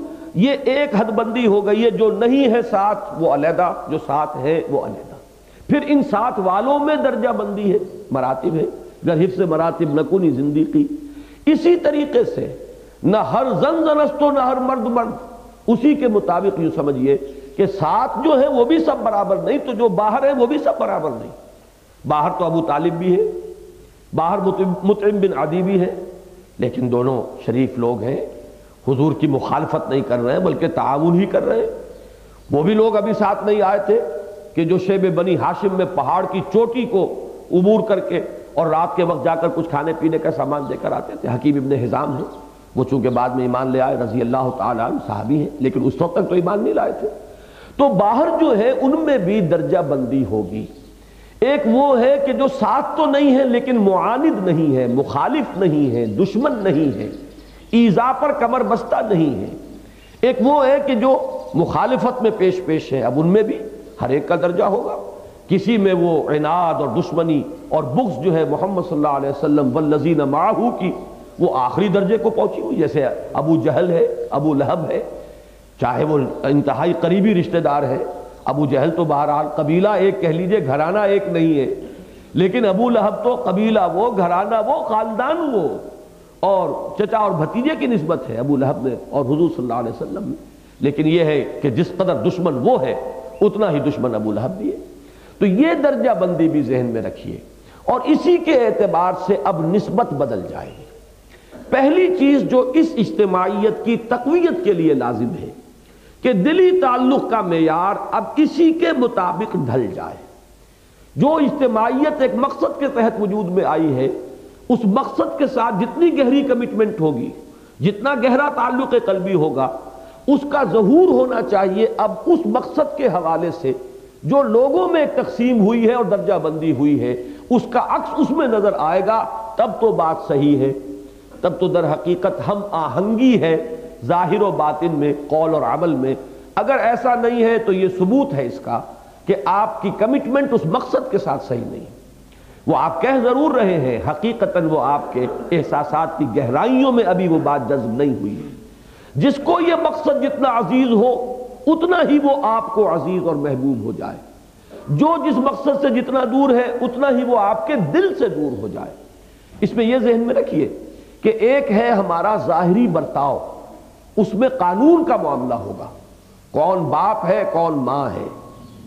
یہ ایک حد بندی ہو گئی ہے، جو نہیں ہے ساتھ وہ علیحدہ، جو ساتھ ہے وہ علیحدہ۔ پھر ان ساتھ والوں میں درجہ بندی ہے، مراتب ہے، گر حفظ مراتب نکنی زندگی۔ اسی طریقے سے نہ ہر زن زنست و نہ ہر مرد مرد، اسی کے مطابق یوں سمجھیے کہ ساتھ جو ہے وہ بھی سب برابر نہیں، تو جو باہر ہے وہ بھی سب برابر نہیں۔ باہر تو ابو طالب بھی ہے، باہر مطعم بن عدی بھی ہے، لیکن دونوں شریف لوگ ہیں، حضور کی مخالفت نہیں کر رہے ہیں بلکہ تعاون ہی کر رہے ہیں۔ وہ بھی لوگ ابھی ساتھ نہیں آئے تھے کہ جو شیب بنی ہاشم میں پہاڑ کی چوٹی کو عبور کر کے اور رات کے وقت جا کر کچھ کھانے پینے کا سامان دے کر آتے تھے۔ حکیم ابن حزام ہیں، وہ چونکہ بعد میں ایمان لے آئے، رضی اللہ تعالیٰ عنہ، صحابی ہیں، لیکن اس وقت تک تو ایمان نہیں لائے تھے۔ تو باہر جو ہے ان میں بھی درجہ بندی ہوگی۔ ایک وہ ہے کہ جو ساتھ تو نہیں ہے لیکن معاند نہیں ہے، مخالف نہیں ہے، دشمن نہیں ہے، ایذا پر کمر بستہ نہیں ہے۔ ایک وہ ہے کہ جو مخالفت میں پیش پیش ہے، اب ان میں بھی ہر ایک کا درجہ ہوگا، کسی میں وہ عناد اور دشمنی اور بغض جو ہے محمد صلی اللہ علیہ وسلم والذین معہ کی وہ آخری درجے کو پہنچی ہوئی، جیسے ابو جہل ہے، ابو لہب ہے، چاہے وہ انتہائی قریبی رشتہ دار ہے۔ ابو جہل تو بہرحال قبیلہ ایک کہہ لیجئے، گھرانہ ایک نہیں ہے، لیکن ابو لہب تو قبیلہ وہ، گھرانہ وہ، خاندان وہ، اور چچا اور بھتیجے کی نسبت ہے ابو لہب میں اور حضور صلی اللہ علیہ وسلم میں۔ لیکن یہ ہے کہ جس قدر دشمن وہ ہے اتنا ہی دشمن ابو لہب بھی ہے۔ تو یہ درجہ بندی بھی ذہن میں رکھیے، اور اسی کے اعتبار سے اب نسبت بدل جائے گی۔ پہلی چیز جو اس اجتماعیت کی تقویت کے لیے لازم ہے کہ دلی تعلق کا معیار اب اسی کے مطابق ڈھل جائے۔ جو اجتماعیت ایک مقصد کے تحت وجود میں آئی ہے، اس مقصد کے ساتھ جتنی گہری کمٹمنٹ ہوگی، جتنا گہرا تعلق قلبی ہوگا، اس کا ظہور ہونا چاہیے اب اس مقصد کے حوالے سے جو لوگوں میں ایک تقسیم ہوئی ہے اور درجہ بندی ہوئی ہے، اس کا عکس اس میں نظر آئے گا، تب تو بات صحیح ہے، تب تو در حقیقت ہم آہنگی ہے ظاہر و باطن میں، قول اور عمل میں۔ اگر ایسا نہیں ہے تو یہ ثبوت ہے اس کا کہ آپ کی کمٹمنٹ اس مقصد کے ساتھ صحیح نہیں۔ وہ آپ کہہ ضرور رہے ہیں، حقیقتاً وہ آپ کے احساسات کی گہرائیوں میں ابھی وہ بات جذب نہیں ہوئی ہے۔ جس کو یہ مقصد جتنا عزیز ہو اتنا ہی وہ آپ کو عزیز اور محبوب ہو جائے، جو جس مقصد سے جتنا دور ہے اتنا ہی وہ آپ کے دل سے دور ہو جائے۔ اس میں یہ ذہن میں رکھیے کہ ایک ہے ہمارا ظاہری برتاؤ، اس میں قانون کا معاملہ ہوگا، کون باپ ہے کون ماں ہے،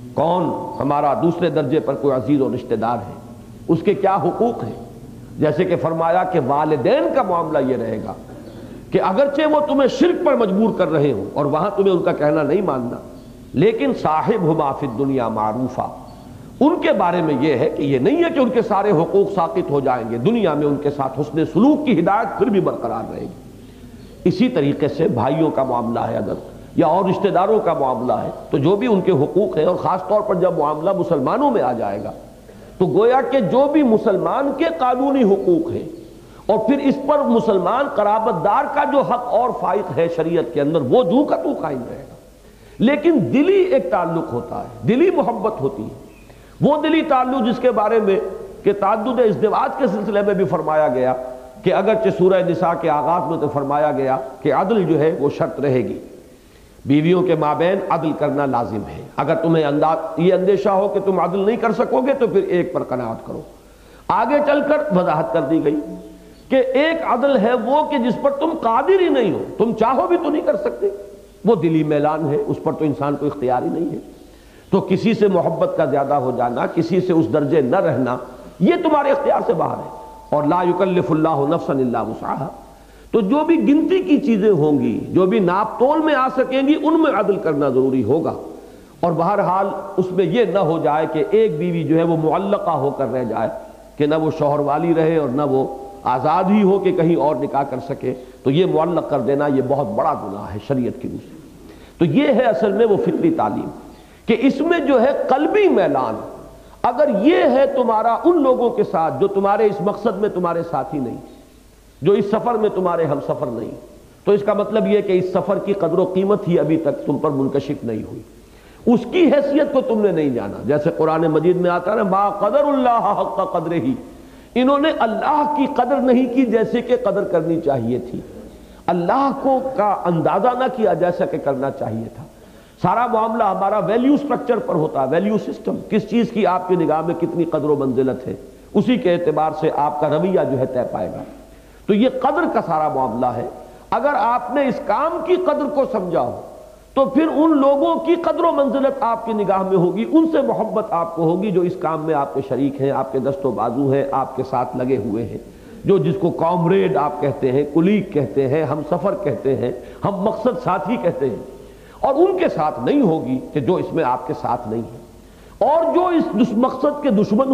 کون ہمارا دوسرے درجے پر کوئی عزیز و رشتہ دار ہے، اس کے کیا حقوق ہیں. جیسے کہ فرمایا کہ والدین کا معاملہ یہ رہے گا کہ اگرچہ وہ تمہیں شرک پر مجبور کر رہے ہوں اور وہاں تمہیں ان کا کہنا نہیں ماننا، لیکن صاحبہما فی الدنیا معروفا، ان کے بارے میں یہ ہے کہ یہ نہیں ہے کہ ان کے سارے حقوق ساقط ہو جائیں گے، دنیا میں ان کے ساتھ حسن سلوک کی ہدایت پھر بھی برقرار رہے گی. اسی طریقے سے بھائیوں کا معاملہ ہے اگر یا اور رشتہ داروں کا معاملہ ہے تو جو بھی ان کے حقوق ہیں، اور خاص طور پر جب معاملہ مسلمانوں میں آ جائے گا تو گویا کہ جو بھی مسلمان کے قانونی حقوق ہیں اور پھر اس پر مسلمان قرابت دار کا جو حق اور فائق ہے شریعت کے اندر، وہ جو کا تو قائم رہے گا. لیکن دلی ایک تعلق ہوتا ہے، دلی محبت ہوتی ہے، وہ دلی تعلق جس کے بارے میں کہ تعدد ازدواج کے سلسلے میں بھی فرمایا گیا کہ اگرچہ سورہ نساء کے آغاز میں تو فرمایا گیا کہ عدل جو ہے وہ شرط رہے گی، بیویوں کے مابین عدل کرنا لازم ہے. اگر تمہیں انداز یہ اندیشہ ہو کہ تم عدل نہیں کر سکو گے تو پھر ایک پر قناعت کرو. آگے چل کر وضاحت کر دی گئی کہ ایک عدل ہے وہ کہ جس پر تم قادر ہی نہیں ہو، تم چاہو بھی تو نہیں کر سکتے، وہ دلی میلان ہے، اس پر تو انسان کو اختیار ہی نہیں ہے. تو کسی سے محبت کا زیادہ ہو جانا، کسی سے اس درجے نہ رہنا، یہ تمہارے اختیار سے باہر ہے. اور لا یکلف اللہ نفسا الا وسعها، تو جو بھی گنتی کی چیزیں ہوں گی، جو بھی ناپ تول میں آ سکیں گی، ان میں عدل کرنا ضروری ہوگا. اور بہرحال اس میں یہ نہ ہو جائے کہ ایک بیوی جو ہے وہ معلقہ ہو کر رہ جائے کہ نہ وہ شوہر والی رہے اور نہ وہ آزاد ہی ہو کہ کہیں اور نکاح کر سکے. تو یہ معلق کر دینا یہ بہت بڑا گناہ ہے شریعت کی روح سے. تو یہ ہے اصل میں وہ فطری تعلیم کہ اس میں جو ہے قلبی میلان، اگر یہ ہے تمہارا ان لوگوں کے ساتھ جو تمہارے اس مقصد میں تمہارے ساتھی نہیں، جو اس سفر میں تمہارے ہم سفر نہیں، تو اس کا مطلب یہ کہ اس سفر کی قدر و قیمت ہی ابھی تک تم پر منکشف نہیں ہوئی، اس کی حیثیت کو تم نے نہیں جانا. جیسے قرآن مجید میں آتا ہے نا ما قدر اللہ حق قدرہ، انہوں نے اللہ کی قدر نہیں کی جیسے کہ قدر کرنی چاہیے تھی، اللہ کو کا اندازہ نہ کیا جیسا کہ کرنا چاہیے تھا. سارا معاملہ ہمارا ویلیو سٹرکچر پر ہوتا ہے، ویلیو سسٹم، کس چیز کی آپ کی نگاہ میں کتنی قدر و منزلت ہے، اسی کے اعتبار سے آپ کا رویہ جو ہے طے پائے گا. تو یہ قدر کا سارا معاملہ ہے. اگر آپ نے اس کام کی قدر کو سمجھا ہو تو پھر ان لوگوں کی قدر و منزلت آپ کی نگاہ میں ہوگی، ان سے محبت آپ کو ہوگی جو اس کام میں آپ کے شریک ہیں، آپ کے دست و بازو ہیں، آپ کے ساتھ لگے ہوئے ہیں، جو جس کو کامریڈ آپ کہتے ہیں، کلیگ کہتے ہیں، ہم سفر کہتے ہیں، ہم مقصد ساتھی کہتے ہیں. اور ان کے ساتھ نہیں ہوگی کہ جو اس میں آپ کے ساتھ نہیں ہے، اور جو اس مقصد کے دشمن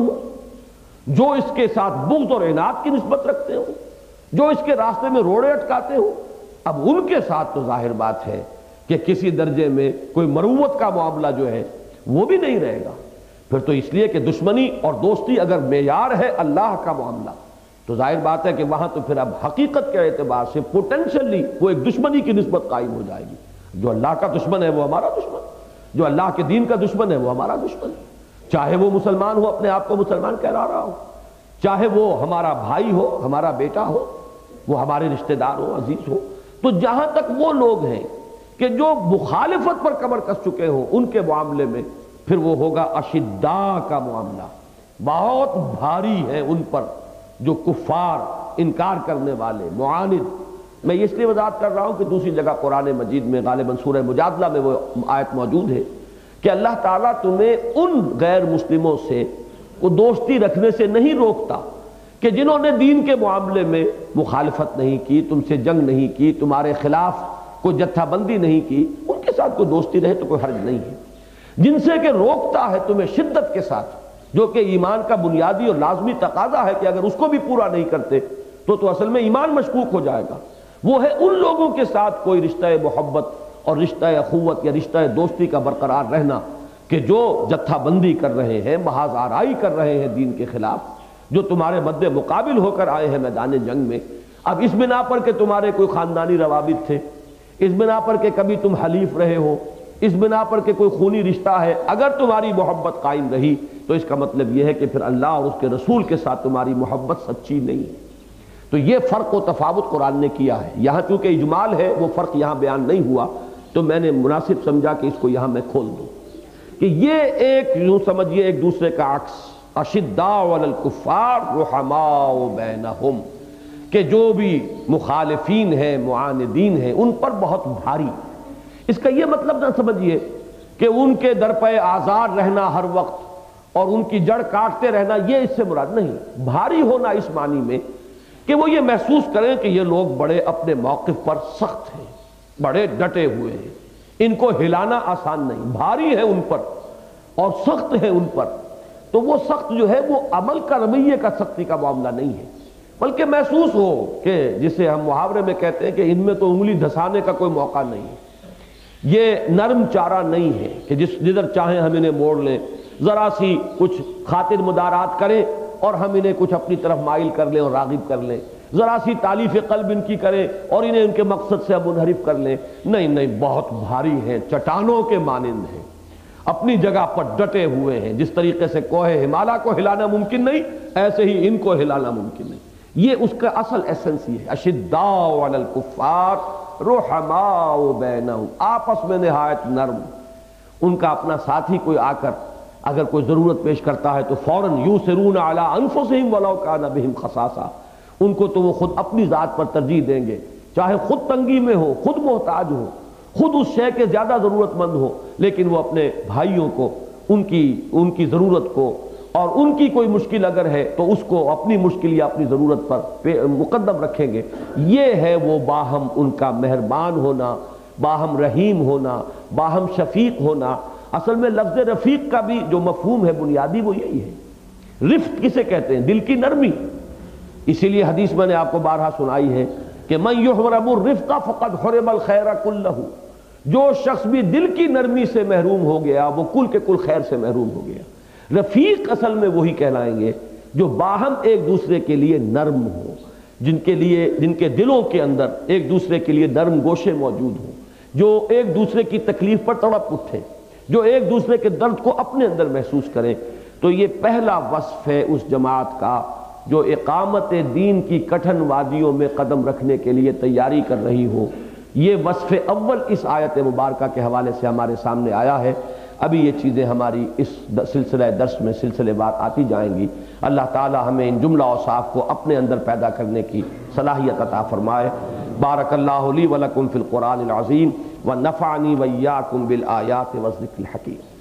ہوں، جو اس کے ساتھ بغض اور عناد کی نسبت رکھتے ہوں، جو اس کے راستے میں روڑے اٹکاتے ہوں، اب ان کے ساتھ تو ظاہر بات ہے کہ کسی درجے میں کوئی مروت کا معاملہ جو ہے وہ بھی نہیں رہے گا. پھر تو اس لیے کہ دشمنی اور دوستی اگر معیار ہے اللہ کا معاملہ تو ظاہر بات ہے کہ وہاں تو پھر اب حقیقت کے اعتبار سے پوٹینشلی وہ ایک دشمنی کی نسبت قائم ہو جائے گی. جو اللہ کا دشمن ہے وہ ہمارا دشمن، جو اللہ کے دین کا دشمن ہے وہ ہمارا دشمن، چاہے وہ مسلمان ہو، اپنے آپ کو مسلمان کہلا رہا ہو، چاہے وہ ہمارا بھائی ہو، ہمارا بیٹا ہو، وہ ہمارے رشتہ دار ہو، عزیز ہو. تو جہاں تک وہ لوگ ہیں کہ جو مخالفت پر کمر کس چکے ہوں، ان کے معاملے میں پھر وہ ہوگا اشداء کا معاملہ، بہت بھاری ہے ان پر جو کفار، انکار کرنے والے، معاند. میں اس لیے وضاحت کر رہا ہوں کہ دوسری جگہ قرآن مجید میں غالباً سورہ مجادلہ میں وہ آیت موجود ہے کہ اللہ تعالیٰ تمہیں ان غیر مسلموں سے وہ دوستی رکھنے سے نہیں روکتا کہ جنہوں نے دین کے معاملے میں مخالفت نہیں کی، تم سے جنگ نہیں کی، تمہارے خلاف کوئی جتھا بندی نہیں کی، ان کے ساتھ کوئی دوستی رہے تو کوئی حرج نہیں ہے. جن سے کہ روکتا ہے تمہیں شدت کے ساتھ، جو کہ ایمان کا بنیادی اور لازمی تقاضا ہے کہ اگر اس کو بھی پورا نہیں کرتے تو تو اصل میں ایمان مشکوک ہو جائے گا، وہ ہے ان لوگوں کے ساتھ کوئی رشتہ محبت اور رشتہ اخوت یا رشتہ دوستی کا برقرار رہنا کہ جو جتھا بندی کر رہے ہیں، محاذ آرائی کر رہے ہیں دین کے خلاف، جو تمہارے مد مقابل ہو کر آئے ہیں میدان جنگ میں. اب اس بنا پر کہ تمہارے کوئی خاندانی روابط تھے، اس بنا پر کہ کبھی تم حلیف رہے ہو، اس بنا پر کہ کوئی خونی رشتہ ہے، اگر تمہاری محبت قائم رہی تو اس کا مطلب یہ ہے کہ پھر اللہ اور اس کے رسول کے ساتھ تمہاری محبت سچی نہیں ہے. تو یہ فرق و تفاوت قرآن نے کیا ہے. یہاں چونکہ اجمال ہے وہ فرق یہاں بیان نہیں ہوا تو میں نے مناسب سمجھا کہ اس کو یہاں میں کھول دوں کہ یہ ایک یوں سمجھیے ایک دوسرے کا عکس، اشداء علی الکفار رحماء بینہم، کہ جو بھی مخالفین ہیں، معاندین ہیں، ان پر بہت بھاری. اس کا یہ مطلب نہ سمجھیے کہ ان کے در پہ آزار رہنا ہر وقت اور ان کی جڑ کاٹتے رہنا، یہ اس سے مراد نہیں۔ بھاری ہونا اس معنی میں کہ وہ یہ محسوس کریں کہ یہ لوگ بڑے اپنے موقف پر سخت ہیں، بڑے ڈٹے ہوئے ہیں، ان کو ہلانا آسان نہیں، بھاری ہے ان پر اور سخت ہے ان پر۔ تو وہ سخت جو ہے وہ عمل کا، رویے کا سختی کا معاملہ نہیں ہے، بلکہ محسوس ہو کہ جسے ہم محاورے میں کہتے ہیں کہ ان میں تو انگلی دھسانے کا کوئی موقع نہیں ہے، یہ نرم چارہ نہیں ہے کہ جس جدھر چاہیں ہم انہیں موڑ لیں، ذرا سی کچھ خاطر مدارات کریں اور ہم انہیں کچھ اپنی طرف مائل کر لیں اور راغب کر لیں، ذرا سی تالیف قلب ان کی کریں اور انہیں ان کے مقصد سے منحرف کر لیں۔ نہیں نہیں، بہت بھاری ہیں، چٹانوں کے مانند ہیں، اپنی جگہ پر ڈٹے ہوئے ہیں۔ جس طریقے سے کوہ ہمالیہ کو ہلانا ممکن نہیں، ایسے ہی ان کو ہلانا ممکن نہیں۔ یہ اس کا اصل ایسنس ہی ہے، اشداء علی الکفار رحماء بینہم، آپس میں نہایت نرم۔ ان کا اپنا ساتھی کوئی آ کر اگر کوئی ضرورت پیش کرتا ہے تو فوراً یوسرون علی انفسہم ولو کان بہم خصاصہ، ان کو تو وہ خود اپنی ذات پر ترجیح دیں گے، چاہے خود تنگی میں ہو، خود محتاج ہو، خود اس شے کے زیادہ ضرورت مند ہو، لیکن وہ اپنے بھائیوں کو، ان کی ان کی ضرورت کو، اور ان کی کوئی مشکل اگر ہے تو اس کو اپنی مشکل یا اپنی ضرورت پر مقدم رکھیں گے۔ یہ ہے وہ باہم ان کا مہربان ہونا، باہم رحیم ہونا، باہم شفیق ہونا۔ اصل میں لفظ رفیق کا بھی جو مفہوم ہے بنیادی وہ یہی ہے۔ رفق کسے کہتے ہیں؟ دل کی نرمی۔ اسی لیے حدیث میں نے آپ کو بارہا سنائی ہے کہ من یحرم الرفق فقد حرم الخیر کلہ، جو شخص بھی دل کی نرمی سے محروم ہو گیا وہ کل کے کل خیر سے محروم ہو گیا۔ رفیق اصل میں وہی کہلائیں گے جو باہم ایک دوسرے کے لیے نرم ہو، جن کے لیے جن کے دلوں کے اندر ایک دوسرے کے لیے نرم گوشے موجود ہوں، جو ایک دوسرے کی تکلیف پر تڑپ اٹھے، جو ایک دوسرے کے درد کو اپنے اندر محسوس کریں۔ تو یہ پہلا وصف ہے اس جماعت کا جو اقامت دین کی کٹھن وادیوں میں قدم رکھنے کے لیے تیاری کر رہی ہو۔ یہ وصف اول اس آیت مبارکہ کے حوالے سے ہمارے سامنے آیا ہے۔ ابھی یہ چیزیں ہماری اس سلسلہ درس میں سلسلے وار آتی جائیں گی۔ اللہ تعالی ہمیں ان جملہ اوصاف کو اپنے اندر پیدا کرنے کی صلاحیت عطا فرمائے۔ بارک اللہ لی ولکم فی القرآن العظیم ونفعنی وإیاکم بالآیات والذکر الحکیم۔